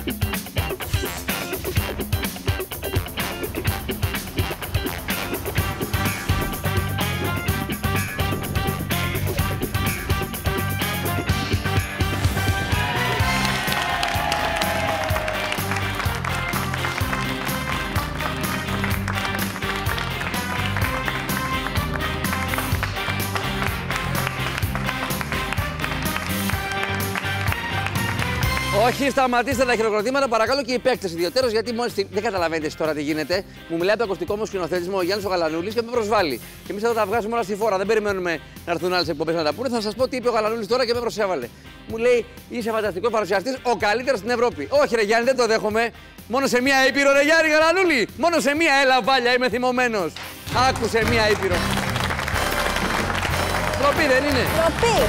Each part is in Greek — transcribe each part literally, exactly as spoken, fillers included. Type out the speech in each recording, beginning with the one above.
Όχι, σταματήστε τα χειροκροτήματα, παρακαλώ, και οι παίκτες ιδιωτέρως, γιατί μόλις δεν καταλαβαίνετε τώρα τι γίνεται. Μου μιλάει το ακουστικό μου σκηνοθέτης μου, ο Γιάννης ο Γαλανούλης, και με προσβάλλει. Και εμείς εδώ τα βγάζουμε όλα στη φόρα. Δεν περιμένουμε να έρθουν άλλες εκπομπές να τα πούνε. Θα σας πω τι είπε ο Γαλανούλης τώρα και με προσέβαλε. Μου λέει: είσαι φανταστικός παρουσιαστής, ο καλύτερος στην Ευρώπη. Όχι, ρε Γιάννη, δεν το δέχομαι. Μόνο σε μία ήπειρο, ρε Γιάννη Γαλανούλη. Μόνο σε μία, έλα βάλια, είμαι θυμωμένος. Άκουσε μία ήπειρο. Τροπή δεν είναι? Τροπή.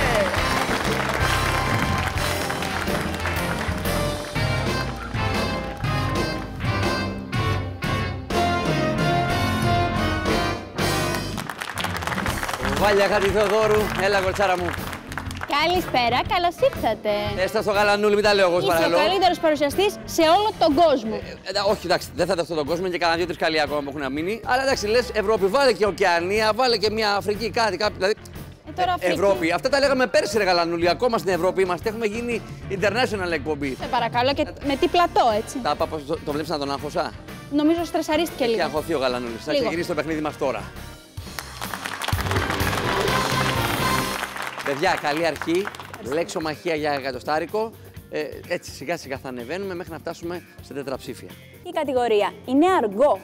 Βάλια Χατζηθεοδόρου, έλα κοτσάρα μου. Καλησπέρα, καλώς ήρθατε. Έστα στο Γαλανούλη, μην τα λέω εγώ, παρακαλώ. Είσαι ο καλύτερος παρουσιαστής σε όλο τον κόσμο. Ε, ε, όχι, εντάξει, δεν θα δεχτώ τον κόσμο, είναι και κανένα δύο-τρεις καλοί ακόμα που έχουν μείνει. Αλλά εντάξει, λες Ευρώπη, βάλε και Οκεανία, βάλε και μια Αφρική, κάτι, κάτι. Δηλαδή, ε, τώρα Αφρική. Ευρώπη. Αυτά τα λέγαμε πέρσι, ρε Γαλανούλη. Ακόμα στην Ευρώπη είμαστε. Έχουμε γίνει international εκπομπή. Σε παρακαλώ, και με τι πλατό, έτσι. Τα πάπα, το, το βλέπεις να τον άγχωσα? Νομίζω στρεσαρίστηκε λίγο. Και αγχωθεί ο Γαλανούλης. Θα ξεκινήσει το παιχνίδι μας τώρα. Παιδιά, καλή αρχή. Λέξομαχία για εκατοστάρικο. Ε, έτσι σιγά σιγά θα ανεβαίνουμε μέχρι να φτάσουμε σε τετραψήφια. Η κατηγορία είναι αργό.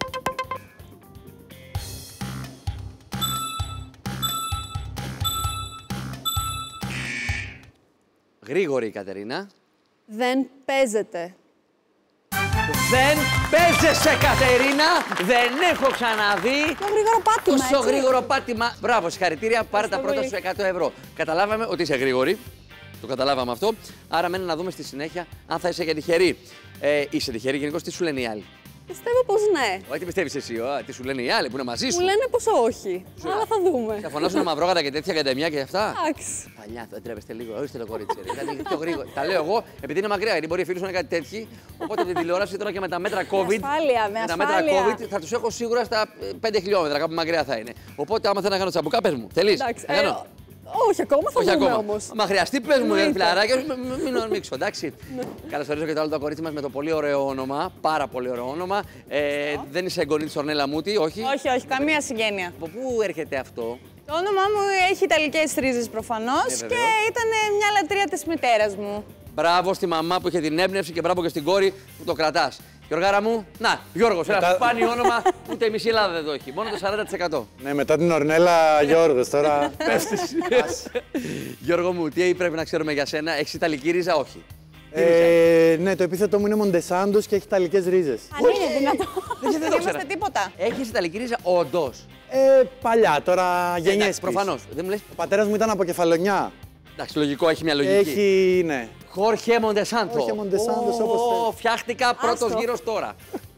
Γρήγορη η Κατερίνα. Δεν παίζεται. Δεν παίζεσαι, Κατερίνα! Δεν έχω ξαναδεί. Το γρήγορο πάτημα. Τόσο γρήγορο πάτημα. Μπράβο, συγχαρητήρια. Πάρε τα πρώτα σου εκατό ευρώ. Καταλάβαμε ότι είσαι γρήγορη. Το καταλάβαμε αυτό. Άρα μένει να δούμε στη συνέχεια αν θα είσαι και τυχερή. Ε, είσαι τυχερή γενικώς, τι σου λένε οι άλλοι? Πιστεύω πως ναι. Όχι, τι πιστεύεις εσύ, ο, τι σου λένε οι άλλοι που είναι μαζί σου? Μου λένε πως όχι. Σου... Αλλά θα δούμε. Θα φωνάσουν μαυρόγατα και τέτοια καντεμιά και αυτά. Εντάξει. Παλιά, δεν τρέπεστε λίγο. Ορίστε το κορίτσι. Ήταν πιο γρήγορο. Τα λέω εγώ επειδή είναι μακριά. Γιατί μπορεί οι φίλοι σου να είναι κάτι τέτοιοι. Οπότε την τηλεόραση τώρα και με τα μέτρα COVID. Ασφάλεια, με, με τα ασφάλεια. μέτρα COVID θα του έχω σίγουρα στα πέντε χιλιόμετρα. Κάπου μακριά θα είναι. Οπότε άμα θέλω να κάνω τσαμπουκά, πες μου. Θέλεις? Εντάξει. Ε, όχι ακόμα, θα όχι δούμε ακόμα. όμως. Μα χρειαστεί, πες μου, για φιλαράκια, μην ανοίξω, εντάξει. Καλωσορίζω και το άλλο το κορίτσι μας με το πολύ ωραίο όνομα, πάρα πολύ ωραίο όνομα. Ε, δεν είσαι εγγονή της Ορνέλα Μούτη, όχι? Όχι, όχι, καμία συγγένεια. Από πού έρχεται αυτό? Το όνομά μου έχει ιταλικές ρίζες προφανώς ε, και ήταν μια λατρεία της μητέρας μου. Μπράβο στη μαμά που είχε την έμπνευση και μπράβο και στην κόρη που το κρατάς. Γιωργάρα μου, να, Γιώργος, ένα μετά... σπάνιο όνομα, ούτε η μισή Ελλάδα δεν το έχει. Μόνο το σαράντα τοις εκατό. Ναι, μετά την Ορνέλα, Γιώργος, τώρα πέφτεις. Γιώργο μου, τι πρέπει να ξέρουμε για σένα, έχεις ιταλική ρίζα, όχι? Ε, ναι, το επίθετό μου είναι Μοντεσάντος και έχει ιταλικές ρίζες. Αν είναι δυνατό. Δεν το ξέρω. τίποτα. Έχεις ιταλική ρίζα, όντως? Ε, παλιά, τώρα γενιές. Προφανώς. Δεν μου λες... Ο πατέρας μου ήταν από Κεφαλονιά. Εντάξει, λογικό, έχει μια λογική. Έχει, ναι. Χόρχε Μοντεσάντο. Χόρχε Μοντεσάντος, όπως θες. Φτιάχτηκα πρώτος γύρος τώρα.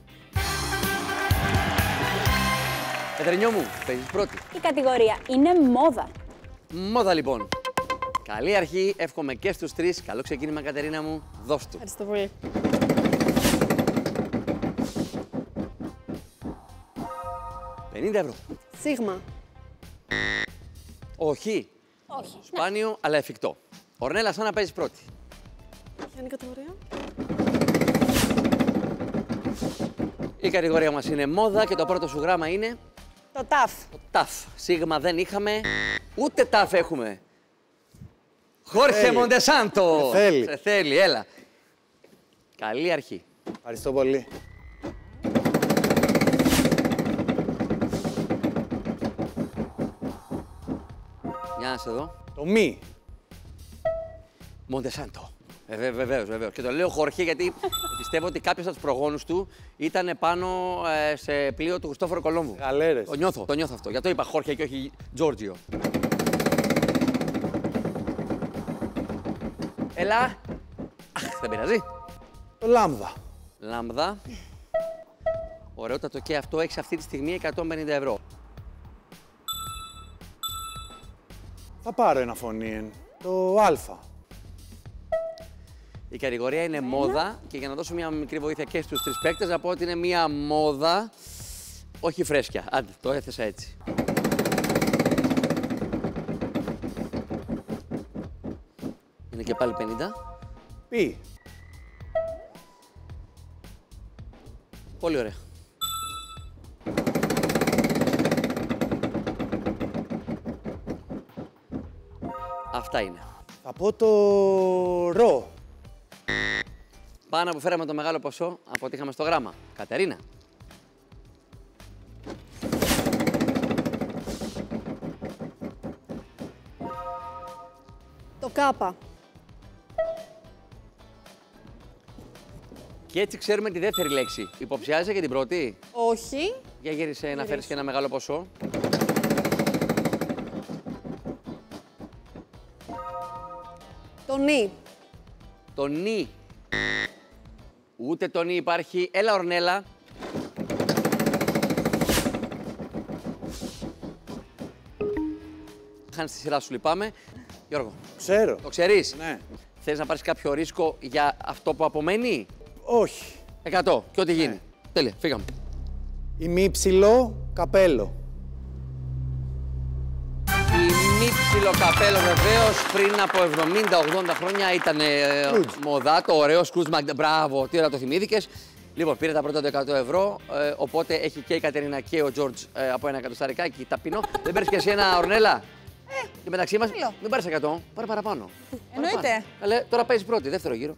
Κατερινιό μου, παίζεις πρώτη. Η κατηγορία είναι μόδα. Μόδα λοιπόν. Καλή αρχή, εύχομαι και στους τρεις. Καλό ξεκίνημα, Κατερίνα μου. Δώσ' του. Ευχαριστώ πολύ. πενήντα ευρώ. Σίγμα. Όχι. Όχι. Σπάνιο, αλλά εφικτό. Ορνέλα, σαν να παίζεις πρώτη. Ποια είναι η κατηγορία? Η κατηγορία μας είναι μόδα και το πρώτο σου γράμμα είναι... Το ταφ. Το ταφ. Σίγμα δεν είχαμε, ούτε ταφ έχουμε. Χόρχε Μοντεσάντο. Θέλει. Σε θέλει, έλα. Καλή αρχή. Ευχαριστώ πολύ. Για να σε δω. Το μη. Μοντεσάντο. Βεβαίως, βεβαίως, βεβαίως. Και το λέω Χόρχε γιατί πιστεύω ότι κάποιος από τους προγόνους του ήταν πάνω ε, σε πλοίο του Χριστόφορου Κολόμβου. Γαλέρες. Το νιώθω, το νιώθω αυτό. Γι' αυτό είπα Χόρχε και όχι Τζόρτζιο. Έλα. Αχ, δεν πειράζει. Το λάμδα. Λάμδα. Ωραιότατο και αυτό, έχει αυτή τη στιγμή εκατόν πενήντα ευρώ. Θα πάρω ένα φωνήεν. Το α. Η κατηγορία είναι μόδα και για να δώσω μια μικρή βοήθεια και στους τρεις παίκτες, να πω ότι είναι μια μόδα, όχι φρέσκια. Άντε, το έθεσα έτσι. Είναι και πάλι πενήντα. Πι. Πολύ ωραία. Αυτά είναι. Θα πω το ρο. Πάνω που φέραμε το μεγάλο ποσό από ό,τι είχαμε στο γράμμα. Κατερίνα. Το κάπα. Και έτσι ξέρουμε τη δεύτερη λέξη. Υποψιάζεσαι και την πρώτη. Όχι. Για γύρισε να φέρεις και ένα μεγάλο ποσό. Το νι. Το νι. Ούτε το νι υπάρχει. Έλα, Ορνέλα. Χάνεις τη σειρά σου, λυπάμαι. Γιώργο, Ξέρω. το ξέρεις. Ναι. Θες να πάρεις κάποιο ρίσκο για αυτό που απομένει. Όχι. εκατό και ό,τι γίνει. Ναι. Τέλεια, φύγαμε. Ημίψιλο καπέλο. Ημίψιλο καπέλο βεβαίως πριν από εβδομήντα ογδόντα χρόνια ήταν ε, μοδά, το ωραίο Σκρούτζ Μακντακ. Μπράβο, τι ώρα το θυμήθηκες. Λοιπόν, πήρε τα πρώτα του εκατό ευρώ, ε, οπότε έχει και η Κατερίνα και ο Τζόρτζ ε, από ένα εκατοσταρικάκι ταπεινό. Δεν παίρνεις και εσύ ένα, Ορνέλα. Ε, και μεταξύ μας, θέλω. μην πάρεις εκατό, πάρε παραπάνω. Εννοείται. Παραπάνω. Καλέ, τώρα παίζεις πρώτη, δεύτερο γύρο.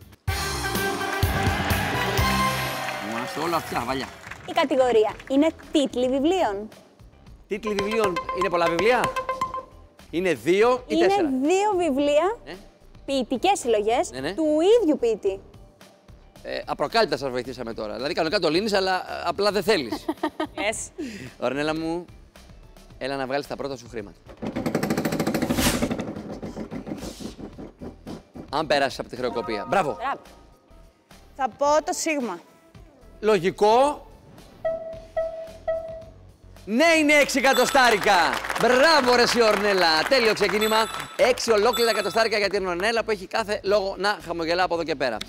Είμαστε όλα αυτιά, βαλιά. Η κατηγορία είναι τίτλοι βιβλίων. Τίτλοι βιβλίων, είναι πολλά βιβλία. Είναι δύο ή Είναι τέσσερα. δύο βιβλία, Ε? ποιητικές συλλογές, Ναι, ναι. του ίδιου ποιητή. Ε, απροκάλυπτα σας βοηθήσαμε τώρα. Δηλαδή κανονικά το λύνεις, αλλά ε, απλά δεν θέλεις. Yes. Ορνέλα μου, έλα να βγάλεις τα πρώτα σου χρήματα. Αν πέρασεις από τη χρεοκοπία. Μπράβο. Μπράβο. Θα πω το σίγμα. Λογικό. Ναι, είναι έξι εκατοστάρικα. Μπράβο, ρε εσύ, Ορνέλα. Τέλειο ξεκίνημα. Έξι ολόκληρα εκατοστάρικα για την Ορνέλα που έχει κάθε λόγο να χαμογελά από εδώ και πέρα.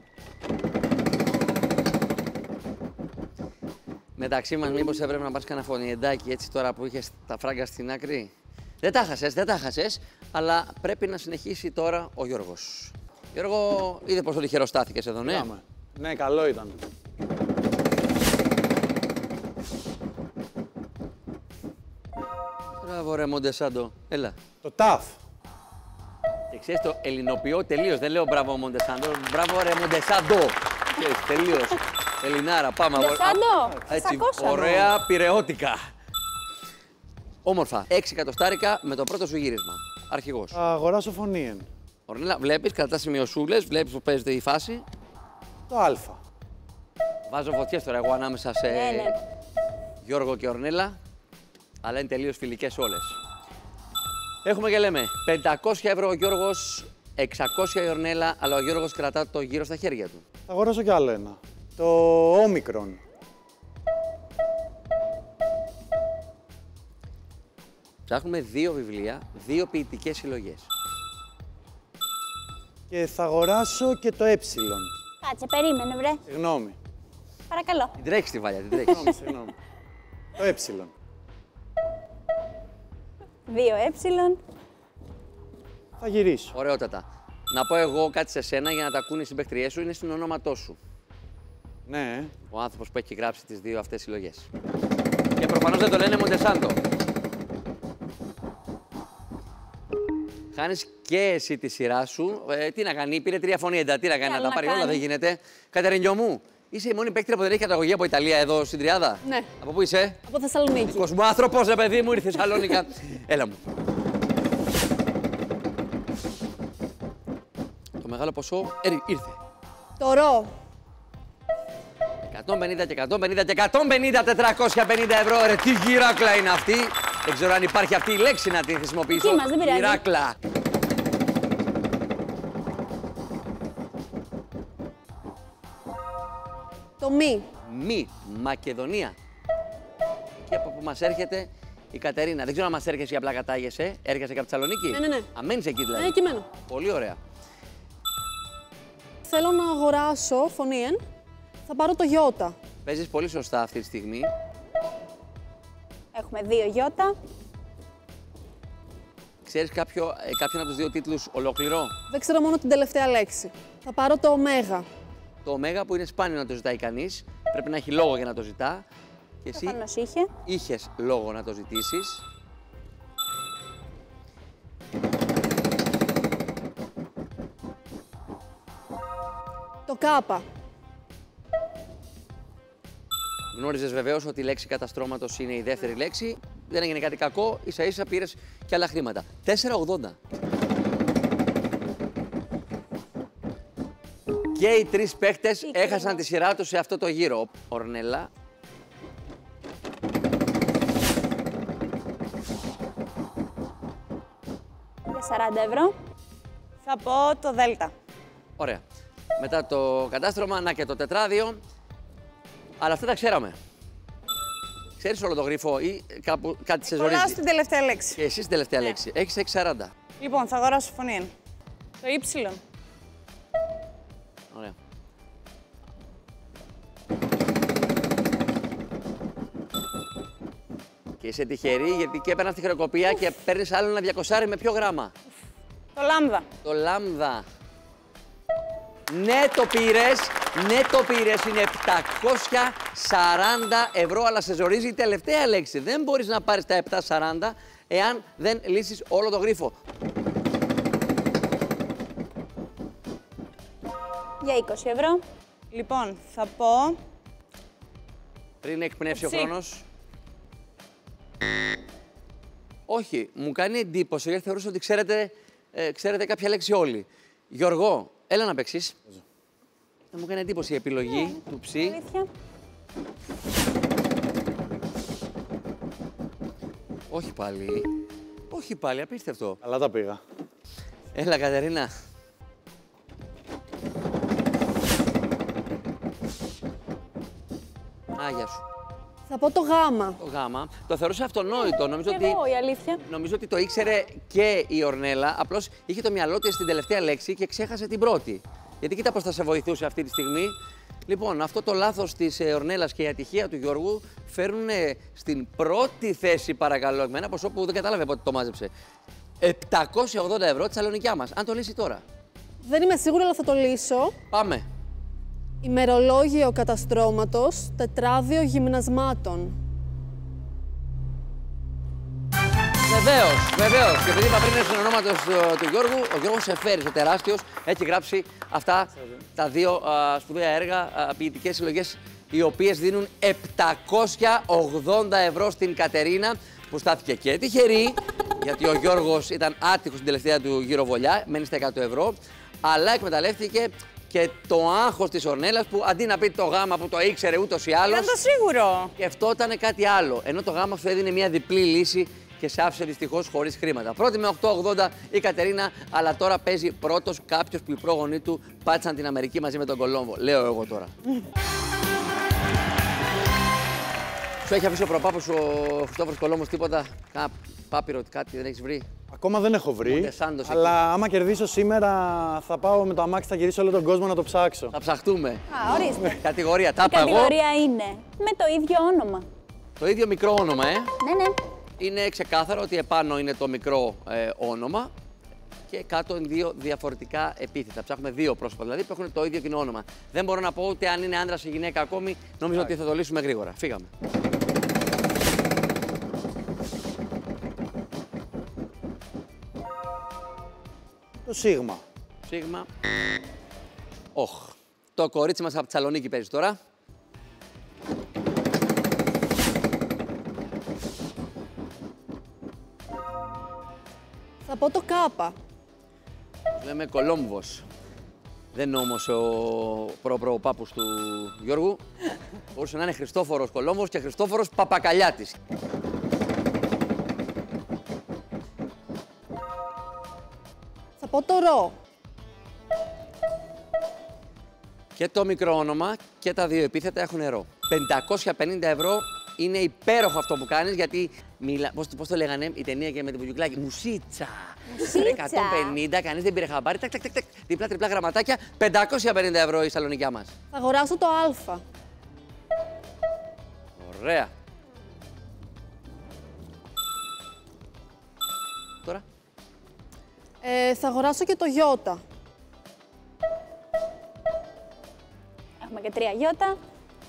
Μεταξύ μας, μήπως έπρεπε να πάρεις κανένα φωνιεντάκι έτσι τώρα που είχες τα φράγκα στην άκρη. Δεν τα χάσες, δεν τα χάσες, αλλά πρέπει να συνεχίσει τώρα ο Γιώργος. Γιώργο, είδε πόσο τυχερός στάθηκες εδώ, ναι. Πάμε. Ναι, καλό ήταν. Μπράβο, ρε Μοντεσάντο. Έλα. Το ταφ. Και ξέρεις, το ελληνοποιώ τελείως. Δεν λέω μπράβο Μοντεσάντο, μπράβο ρε Μοντεσάντο. Ξέρεις, τελείως. Ελληνάρα, πάμε. Μοντεσάντο, Έτσι, σας ακούσαμε. ωραία πειραιώτικα. Όμορφα. Έξι εκατοστάρικα με το πρώτο σου γύρισμα. Αρχηγός. Θα αγοράσω φωνήεν. Ορνέλα, βλέπεις, κρατάς σημειωσούλες, βλέπεις που παίζεται η φάση. Το α. Βάζω φωτιές τώρα εγώ ανάμεσα σε Ναι, ναι. Γιώργο και Ορνέλα, αλλά είναι τελείως φιλικές όλες. Έχουμε και λέμε πεντακόσια ευρώ ο Γιώργος, εξακόσια η Ορνέλα, αλλά ο Γιώργος κρατά το γύρο στα χέρια του. Θα αγοράσω κι άλλο ένα. Το όμικρον. Ψάχνουμε δύο βιβλία, δύο ποιητικές συλλογές. Και θα αγοράσω και το ε. Κάτσε, περίμενε, βρε. Συγγνώμη. Παρακαλώ. Την τρέχεις τη Βάλια, την τρέχεις. Συγγνώμη, συγγνώμη. Το ε. Δύο ε. Θα γυρίσω. Ωραιότατα. Να πω εγώ κάτι σε σένα για να τα ακούνε οι συμπαίκτριές σου, είναι στην ονόματό σου. Ναι. Ο άνθρωπος που έχει γράψει τις δύο αυτές συλλογές. Και προφανώς δεν το λένε Μοντεσάντο. Χάνεις και εσύ τη σειρά σου. Ε, τι να κάνει, πήρε τρία φωνήεντα. Τι να κάνει, να άλλο τα να πάρει κάνει. όλα, δεν γίνεται. Κατερινιό μου, είσαι η μόνη παίκτρια που δεν έχει καταγωγή από Ιταλία εδώ στην Τριάδα. Ναι. Από πού είσαι? Από Θεσσαλονίκη. Δικός μου άνθρωπος, ρε παιδί μου, ήρθε Θεσσαλονίκα. Έλα μου. Το μεγάλο ποσό ε, ήρθε. Το ρο. εκατόν πενήντα και εκατόν πενήντα και εκατόν πενήντα, τετρακόσια πενήντα ευρώ. Ρε, τι γυράκλα είναι αυτή. Δεν ξέρω αν υπάρχει αυτή η λέξη να την χρησιμοποιήσω. Δική μας, δεν πειράζει. Γυράκλα. Το μη. Μη, Μακεδονία. Και από που μας έρχεται η Κατερίνα. Δεν ξέρω αν μας έρχεσαι ή απλά κατάγεσαι. Έρχεσαι και από τη Θεσσαλονίκη. Ναι, ναι, ναι. Αμένεις εκεί δηλαδή. Ναι, εκεί μένω. Πολύ ωραία. θέλω να αγοράσω φωνήεν. Θα πάρω το γιώτα. Παίζεις πολύ σωστά αυτή τη στιγμή. Έχουμε δύο γιώτα. Ξέρεις κάποιο, ε, κάποιον από τους δύο τίτλους ολόκληρο? Δεν ξέρω μόνο την τελευταία λέξη. Θα πάρω το ωμέγα. Το ωμέγα που είναι σπάνιο να το ζητάει κανείς, πρέπει να έχει λόγο για να το ζητά. Και εσύ Προφανώς είχε. είχες λόγο να το ζητήσεις. Το κάπα. Γνώριζες βεβαίως ότι η λέξη καταστρώματος είναι η δεύτερη λέξη. Δεν έγινε κάτι κακό, ίσα ίσα πήρες και άλλα χρήματα. τέσσερα ογδόντα. Και οι τρεις παίχτες Τι έχασαν κρίμα. τη σειρά τους σε αυτό το γύρο. Ορνέλα. Για σαράντα ευρώ. Θα πω το δέλτα. Ωραία. Μετά το κατάστρωμα, να και το τετράδιο. Αλλά αυτά τα ξέραμε. Ξέρεις όλο το γρίφο ή κάπου κάτι σε Κολλάω ζορίζει? στην τελευταία λέξη. Και εσύ την τελευταία Ναι. λέξη. Έχεις έξι σαράντα. Λοιπόν, θα αγοράσω φωνήεν. Το ύψιλον. Ωραία. Και είσαι τυχερή γιατί και έπαιρνα στη χρεοκοπία και παίρνεις άλλο ένα διακοσάρι με ποιο γράμμα? Το λάμδα. Το λάμδα. Ναι, το πήρες. Ναι, το πήρες. Είναι επτακόσια σαράντα ευρώ, αλλά σε ζορίζει η τελευταία λέξη. Δεν μπορείς να πάρεις τα επτακόσια σαράντα εάν δεν λύσεις όλο το γρίφο. Για είκοσι ευρώ. Λοιπόν, θα πω Πριν εκπνεύσει ο Ψι. χρόνος. Όχι, μου κάνει εντύπωση γιατί θεωρούσα ότι ξέρετε, ε, ξέρετε κάποια λέξη όλοι. Γιώργο, έλα να παίξεις. Ε, μου κάνει εντύπωση η επιλογή του ψι. Αλήθεια. Όχι πάλι. Όχι πάλι, απίστευτο. Καλά τα πήγα. Έλα, Κατερίνα. Άγια σου. Θα πω το γάμα. Το γάμα. Το θεωρούσα αυτονόητο. Νομίζω Και ότι, εγώ, η αλήθεια. νομίζω ότι το ήξερε και η Ορνέλα. Απλώς είχε το μυαλό της στην τελευταία λέξη και ξέχασε την πρώτη. Γιατί κοίτα πώς θα σε βοηθούσε αυτή τη στιγμή. Λοιπόν, αυτό το λάθος της ε, Ορνέλας και η ατυχία του Γιώργου φέρνουν ε, στην πρώτη θέση, παρακαλώ, εμένα, ποσό που δεν κατάλαβε πότε το μάζεψε. επτακόσια ογδόντα ευρώ τη Σαλονικιά μας. Αν το λύσει τώρα. Δεν είμαι σίγουρη, αλλά θα το λύσω. Πάμε. Ημερολόγιο καταστρώματος, τετράδιο γυμνασμάτων. Βεβαίω, βεβαίω. Και επειδή είπα πριν είναι συνονόματος του, του Γιώργου, ο Γιώργος Εφέρης, ο τεράστιος, έχει γράψει αυτά τα δύο α, σπουδαία έργα, ποιητικές συλλογές, οι οποίες δίνουν επτακόσια ογδόντα ευρώ στην Κατερίνα, που στάθηκε και τυχερή, γιατί ο Γιώργος ήταν άτυχος στην τελευταία του γύρο βολιά, μένει στα εκατό ευρώ, αλλά εκμεταλλεύτηκε και το άγχος της Ορνέλας που αντί να πει το γάμα που το ήξερε ούτως ή άλλως, Ήταν το σίγουρο. σκεφτόταν κάτι άλλο. Ενώ το γάμα σου έδινε μια διπλή λύση και σε άφησε δυστυχώς χωρίς χρήματα. Πρώτη με οκτώ ογδόντα η Κατερίνα, αλλά τώρα παίζει πρώτος κάποιος που οι πρόγονοί του πάτησαν την Αμερική μαζί με τον Κολόμβο. Λέω εγώ τώρα. Σου έχει αφήσει ο προπάπους ο Χριστόφορος Κολόμβος τίποτα? Κάνα πάπυρο, κάτι δεν έχεις βρει? Ακόμα δεν έχω βρει, Μοντεσάντος εκεί. αλλά άμα κερδίσω σήμερα θα πάω με το αμάξι, θα γυρίσω όλο τον κόσμο να το ψάξω. Θα ψαχτούμε. Α, ορίστε. Κατηγορία, τα Η είπα εγώ. κατηγορία είναι με το ίδιο όνομα. Το ίδιο μικρό όνομα, ε. Ναι, ναι. Είναι ξεκάθαρο ότι επάνω είναι το μικρό ε, όνομα και κάτω είναι δύο διαφορετικά επίθετα. Ψάχνουμε δύο πρόσωπα δηλαδή που έχουν το ίδιο κοινό όνομα. Δεν μπορώ να πω ούτε αν είναι άντρας ή γυναίκα ακόμη. Νομίζω ότι θα το λύσουμε γρήγορα. Φύγαμε. Το Σίγμα. Σίγμα. Όχ. Το κορίτσι μας από τη Θεσσαλονίκη παίζει τώρα. Θα πω το κάπα. Λέμε Κολόμβος. Δεν είναι όμως ο προ-προ-πάπους του Γιώργου. Μπορούσε να είναι Χριστόφορος Κολόμβος και Χριστόφορος Παπακαλιάτης. Θα πω το ρο. Και το μικρό όνομα και τα δύο επίθετα έχουν ρο. πεντακόσια πενήντα ευρώ Είναι υπέροχο αυτό που κάνεις, γιατί μιλά... πώς, πώς το λέγανε η ταινία και με την Βουγιουκλάκη. Μουσίτσα. Μουσίτσα. εκατόν πενήντα, κανείς δεν πήρε χαμπάρι. Τακ, τακ, τακ, τακ. Διπλά, τριπλά γραμματάκια. πεντακόσια πενήντα ευρώ η σαλονικιά μας. Θα αγοράσω το Α. Ωραία. Τώρα. Ε, θα αγοράσω και το Ι. Έχουμε και τρία γιώτα.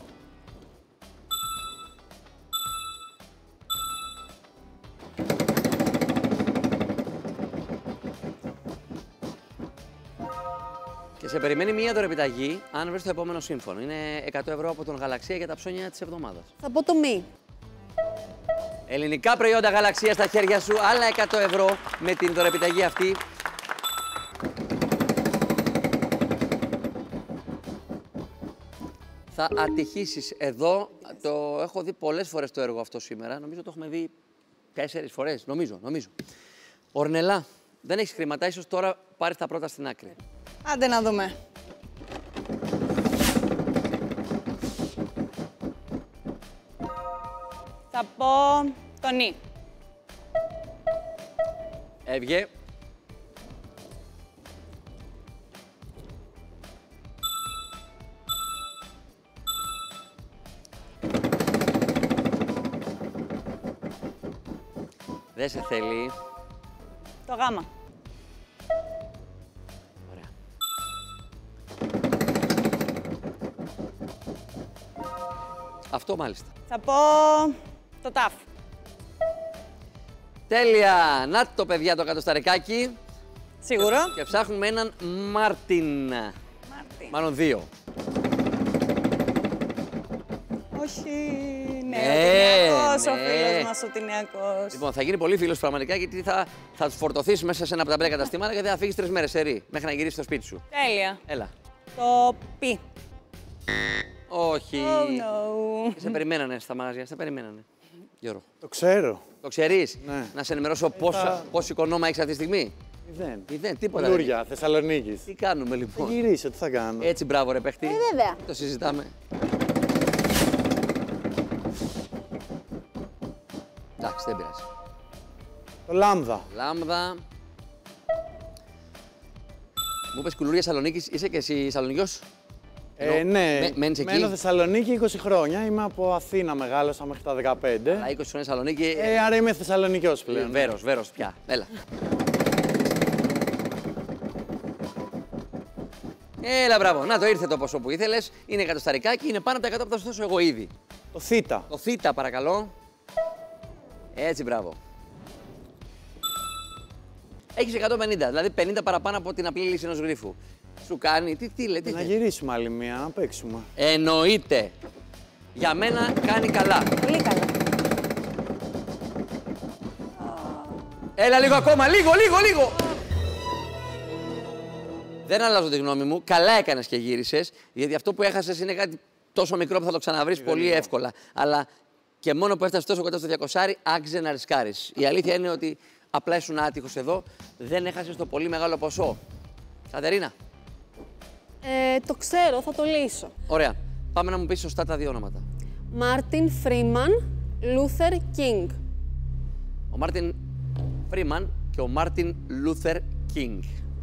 Και σε περιμένει μία δωρεπιταγή αν βρεις το επόμενο σύμφωνο. Είναι εκατό ευρώ από τον Γαλαξία για τα ψώνια της εβδομάδας. Θα πω το Μη. Ελληνικά προϊόντα Γαλαξία στα χέρια σου, άλλα εκατό ευρώ με την δωρεπιταγή αυτή. Θα ατυχήσεις εδώ. Το έχω δει πολλές φορές το έργο αυτό σήμερα. Νομίζω το έχουμε δει τέσσερις φορές. Νομίζω, νομίζω. Ορνελά, δεν έχεις χρήματα. Ίσως τώρα πάρεις τα πρώτα στην άκρη. Άντε να δούμε. Θα πω το Νι. Έβγε. Δεν σε θέλει. Το Γάμα. Ωραία. Αυτό μάλιστα. Θα πω το Ταφ. Τέλεια! Να το παιδιά το κατοσταρικάκι. Σίγουρο. Και ψάχνουμε έναν Μάρτιν. Μάρτιν. Μάλλον δύο. Όχι. Ναι, Ναι, ο Τινιακός, ο ναι. φίλος μας ο Τινιακός. Λοιπόν, θα γίνει πολύ φίλος πραγματικά, γιατί θα, θα του φορτωθείς μέσα σε ένα από τα μπλε καταστήματα και θα φύγεις τρεις μέρες σε ρί, μέχρι να γυρίσεις στο σπίτι σου. Τέλεια. Έλα. Το Πι. Όχι. Oh no. Σε περιμένανε στα μαγαζιά, σε περιμένανε. Γιώργο. Το ξέρω. Το ξέρεις? Ναι. Να σε ενημερώσω πόσα, πόσο οικονόμα έχεις αυτή τη στιγμή. Μηδέν. Μηδέν, τίποτα. δεν Λούρια, Θεσσαλονίκης. Τι κάνουμε Θα λοιπόν. γυρίσω, τι θα κάνω. Έτσι, μπράβο ρε παίχτη. Ε, βέβαια. Το συζητάμε. Εντάξει, δεν πειράζει. Το Λάμδα. Λάμδα. Μου είπες Κουλούρια Σαλονίκης, είσαι και εσύ Σαλονικιός? Ε, ναι, με- μένεις εκεί? μένω Θεσσαλονίκη είκοσι χρόνια. Είμαι από Αθήνα, μεγάλωσα μέχρι τα δεκαπέντε. Αλλά είκοσι χρόνια Σαλονίκη. Ε, άρα είμαι Θεσσαλονικιός πλέον. Βέρος, Βέρος πια. Έλα. Έλα, μπράβο. Να το ήρθε το ποσό που ήθελες. Είναι εκατοσταρικάκι, είναι πάνω από τα εκατό που θα σου δώσω εγώ ήδη. Το Θήτα. Το θήτα, παρακαλώ. Έτσι, μπράβο. Έχεις εκατόν πενήντα, δηλαδή πενήντα παραπάνω από την απλή λύση ενός γρίφου. Σου κάνει, τι, τι λέει, τι Να θέλει. γυρίσουμε άλλη μία, να παίξουμε. Εννοείται. Για μένα κάνει καλά. Πολύ καλά. Έλα λίγο ακόμα, λίγο, λίγο, λίγο. Δεν αλλάζω τη γνώμη μου. Καλά έκανες και γύρισες, γιατί αυτό που έχασες είναι κάτι τόσο μικρό που θα το ξαναβρεις πολύ εύκολα. Αλλά και μόνο που έφτασες τόσο κοντά στο διακόσια, άξιζε να ρισκάρεις. Η αλήθεια είναι ότι απλά ήσουν άτυχος εδώ, δεν έχασες το πολύ μεγάλο ποσό. Κατερίνα, Ε, το ξέρω, θα το λύσω. ωραία. Πάμε να μου πεις σωστά τα δύο ονόματα. Μάρτιν Φρίμαν, Λούθερ Κίνγκ. Ο Μάρτιν Φρίμαν και ο Μάρτιν Λούθερ Κίνγκ.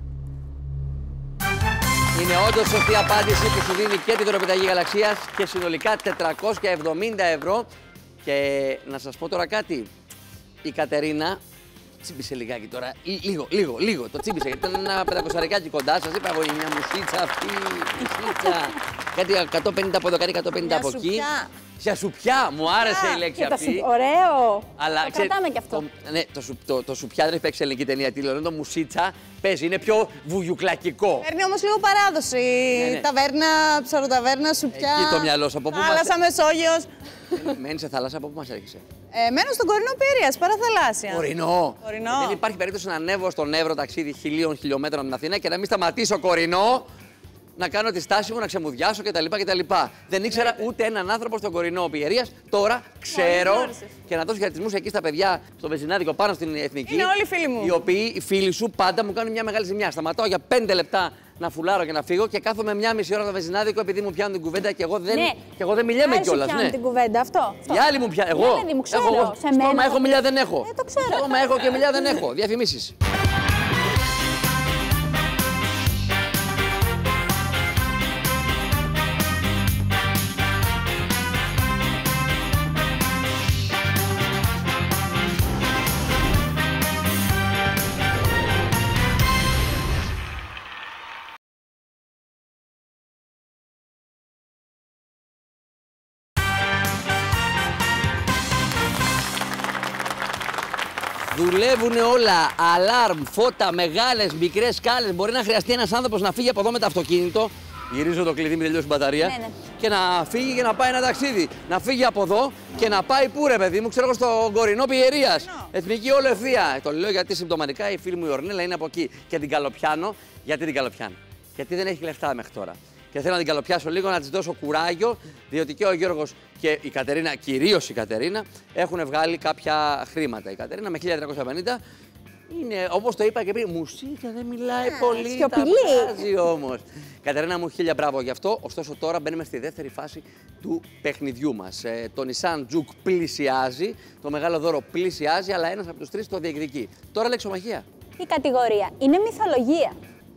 Είναι όντως σωστή απάντηση που σου δίνει και τη δωροπιταγή Γαλαξίας και συνολικά τετρακόσια εβδομήντα ευρώ. Και να σας πω τώρα κάτι. Η Κατερίνα τσίμπησε λιγάκι τώρα. Λ- Λίγο, λίγο, λίγο. Το τσίμπησε. Γιατί ήταν ένα πεντακοσαρικάκι κοντά. Σας είπα εγώ είναι μια μουσίτσα αυτή. Μουσίτσα. Κάτι εκατόν πενήντα από εδώ, κάτι εκατόν πενήντα Μια από εκεί. σουπιά. Για σουπιά. Μου άρεσε η λέξη Και το αυτή. σου... Ωραίο. Αλλά το ξέρεις, κρατάμε κι αυτό. Το, ναι, το, σου, το, το σουπιά δεν έχει παίξει σε ελληνική ταινία. Τι λέω, το μουσίτσα παίζει. Είναι πιο βουγιουκλακικό. Παίρνει όμως λίγο παράδοση. ναι. Ταβέρνα, ψαροταβέρνα, σουπιά. Εκεί το μυαλό σου. Από πού μας- Θάλασσα, Μεσόγειος. Μένει σε θάλασσα, από πού μας έρχεσαι? Ε, μένω στον Κορινό Πειραίας, παραθαλάσσια. Κορινό. Κορινό. Δεν υπάρχει περίπτωση να ανέβω στον Εύρο ταξίδι χιλίων χιλιόμετρων από την Αθήνα και να μην σταματήσω Κορινό, να κάνω τη στάση μου, να ξεμουδιάσω κτλ. κτλ. Δεν ήξερα ούτε έναν άνθρωπο στον Κορινό Πιερίας. Τώρα ξέρω. γνώρισες. Και να δώσω χαιρετισμούς εκεί στα παιδιά στο βενζινάδικο πάνω στην Εθνική. Είναι όλοι φίλοι μου. Οι οποίοι, οι φίλοι σου, πάντα μου κάνουν μια μεγάλη ζημιά. Σταματάω για πέντε λεπτά να φουλάρω και να φύγω και κάθομαι μια μισή ώρα στο βενζινάδικο επειδή μου πιάνουν την κουβέντα και εγώ δεν, Ναι. και εγώ δεν μιλιέμαι Άλλοι σου κιόλας. πιάνουν Ναι. την κουβέντα, αυτό. αυτό. Οι άλλοι μου πιάνουν. Εγώ. Ναι, παιδί μου, ξέρω. Έχω, εγώ. Σε μένα. Στόμα έχω, μιλιά δεν έχω. Ε, το ξέρω. Στόμα έχω και μιλιά δεν έχω. Διαφημίσεις. Δουλεύουν όλα. Αλάρμ, φώτα, μεγάλες, μικρές σκάλες. Μπορεί να χρειαστεί ένας άνθρωπος να φύγει από εδώ με το αυτοκίνητο. Γυρίζω το κλειδί, μην τελειώσει η μπαταρία. Ναι, ναι. Και να φύγει και να πάει ένα ταξίδι. Να φύγει από εδώ και να πάει πού, ρε παιδί μου, ξέρω εγώ, στο Κορινό Πιερίας. Εθνική όλο ευθεία. Το λέω γιατί συμπτωματικά η φίλη μου η Ορνέλα είναι από εκεί. Και την καλοπιάνω. Γιατί την καλοπιάνω? Γιατί δεν έχει λεφτά μέχρι τώρα. Και θέλω να την καλοπιάσω λίγο, να της δώσω κουράγιο, διότι και ο Γιώργος και η Κατερίνα, κυρίως η Κατερίνα, έχουν βγάλει κάποια χρήματα. Η Κατερίνα με χίλια τριακόσια πενήντα είναι, όπως το είπα και πριν, μουσίκα, δεν μιλάει πολύ, σιωπηλή. τα βγάζει όμως. Κατερίνα μου, χίλια μπράβο γι' αυτό. Ωστόσο τώρα μπαίνουμε στη δεύτερη φάση του παιχνιδιού μας. Ε, το Nissan Juke πλησιάζει, το μεγάλο δώρο πλησιάζει, αλλά ένας από τους τρεις το διεκδικεί. Τώρα λεξομαχία. Η κατηγορία είναι μυθολογία.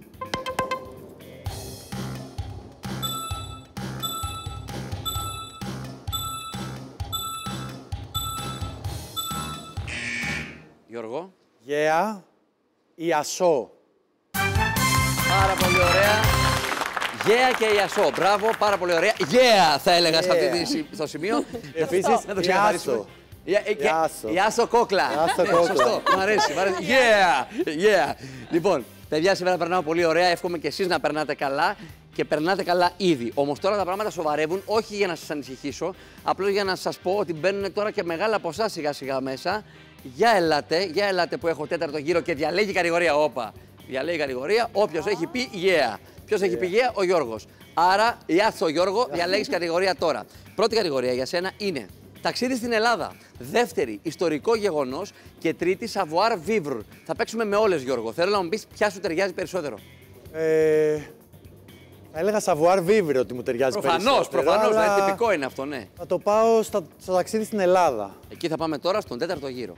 Γιώργο. Γέα, Ιασό. Πάρα πολύ ωραία. Γέα και Ιασό. Μπράβο, πάρα πολύ ωραία. Γέα θα έλεγα σε αυτή τη σι- στο σημείο. Επίσης, Να το ξεκαθαρίσουμε. Ιάσο. Γεια- ε, και- Ιάσο. Ιάσο κόκλα. Ιάσο Ναι, κόκλα. Σωστό. Μ' αρέσει. Μ' αρέσει. Yeah, yeah. Λοιπόν, παιδιά, σήμερα περνάω πολύ ωραία. Εύχομαι και εσείς να περνάτε καλά και περνάτε καλά ήδη. Όμως τώρα τα πράγματα σοβαρεύουν, όχι για να σας ανησυχήσω, απλώς για να σας πω ότι μπαίνουν τώρα και μεγάλα ποσά σιγά σιγά μέσα. Για ελάτε, για ελάτε που έχω τέταρτο γύρο και διαλέγει κατηγορία. Όπα. Διαλέγει κατηγορία όποιος έχει πει yeah. Ποιος έχει πει yeah? Ο Γιώργος. Άρα, γεια σου Γιώργο, διαλέγεις κατηγορία τώρα. Πρώτη κατηγορία για σένα είναι ταξίδι στην Ελλάδα. Δεύτερη, ιστορικό γεγονός. Και τρίτη, savoir vivre. Θα παίξουμε με όλες, Γιώργο. Θέλω να μου πεις ποια σου ταιριάζει περισσότερο. Ε, θα έλεγα savoir vivre ότι μου ταιριάζει Προφανώς, περισσότερο. προφανώς. αλλά Δηλαδή, τυπικό είναι αυτό, ναι. Θα το πάω στα, στο ταξίδι στην Ελλάδα. Εκεί θα πάμε τώρα στον τέταρτο γύρο.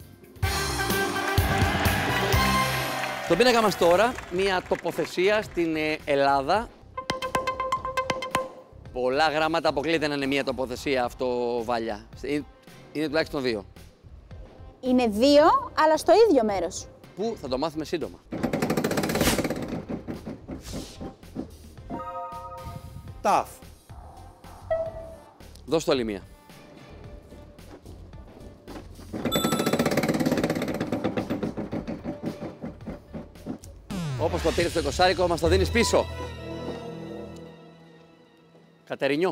Στον πίνακα μας τώρα, μια τοποθεσία στην ε, Ελλάδα. Πολλά γράμματα αποκλείεται να είναι μια τοποθεσία αυτό, Βάλια. Είναι, είναι τουλάχιστον δύο. Είναι δύο, αλλά στο ίδιο μέρος. Πού θα το μάθουμε σύντομα. Ταφ. Δώσ' το άλλη μία. Όπως το πήρες το εικοσάρικο, μας το δίνεις πίσω. Κατερινιό.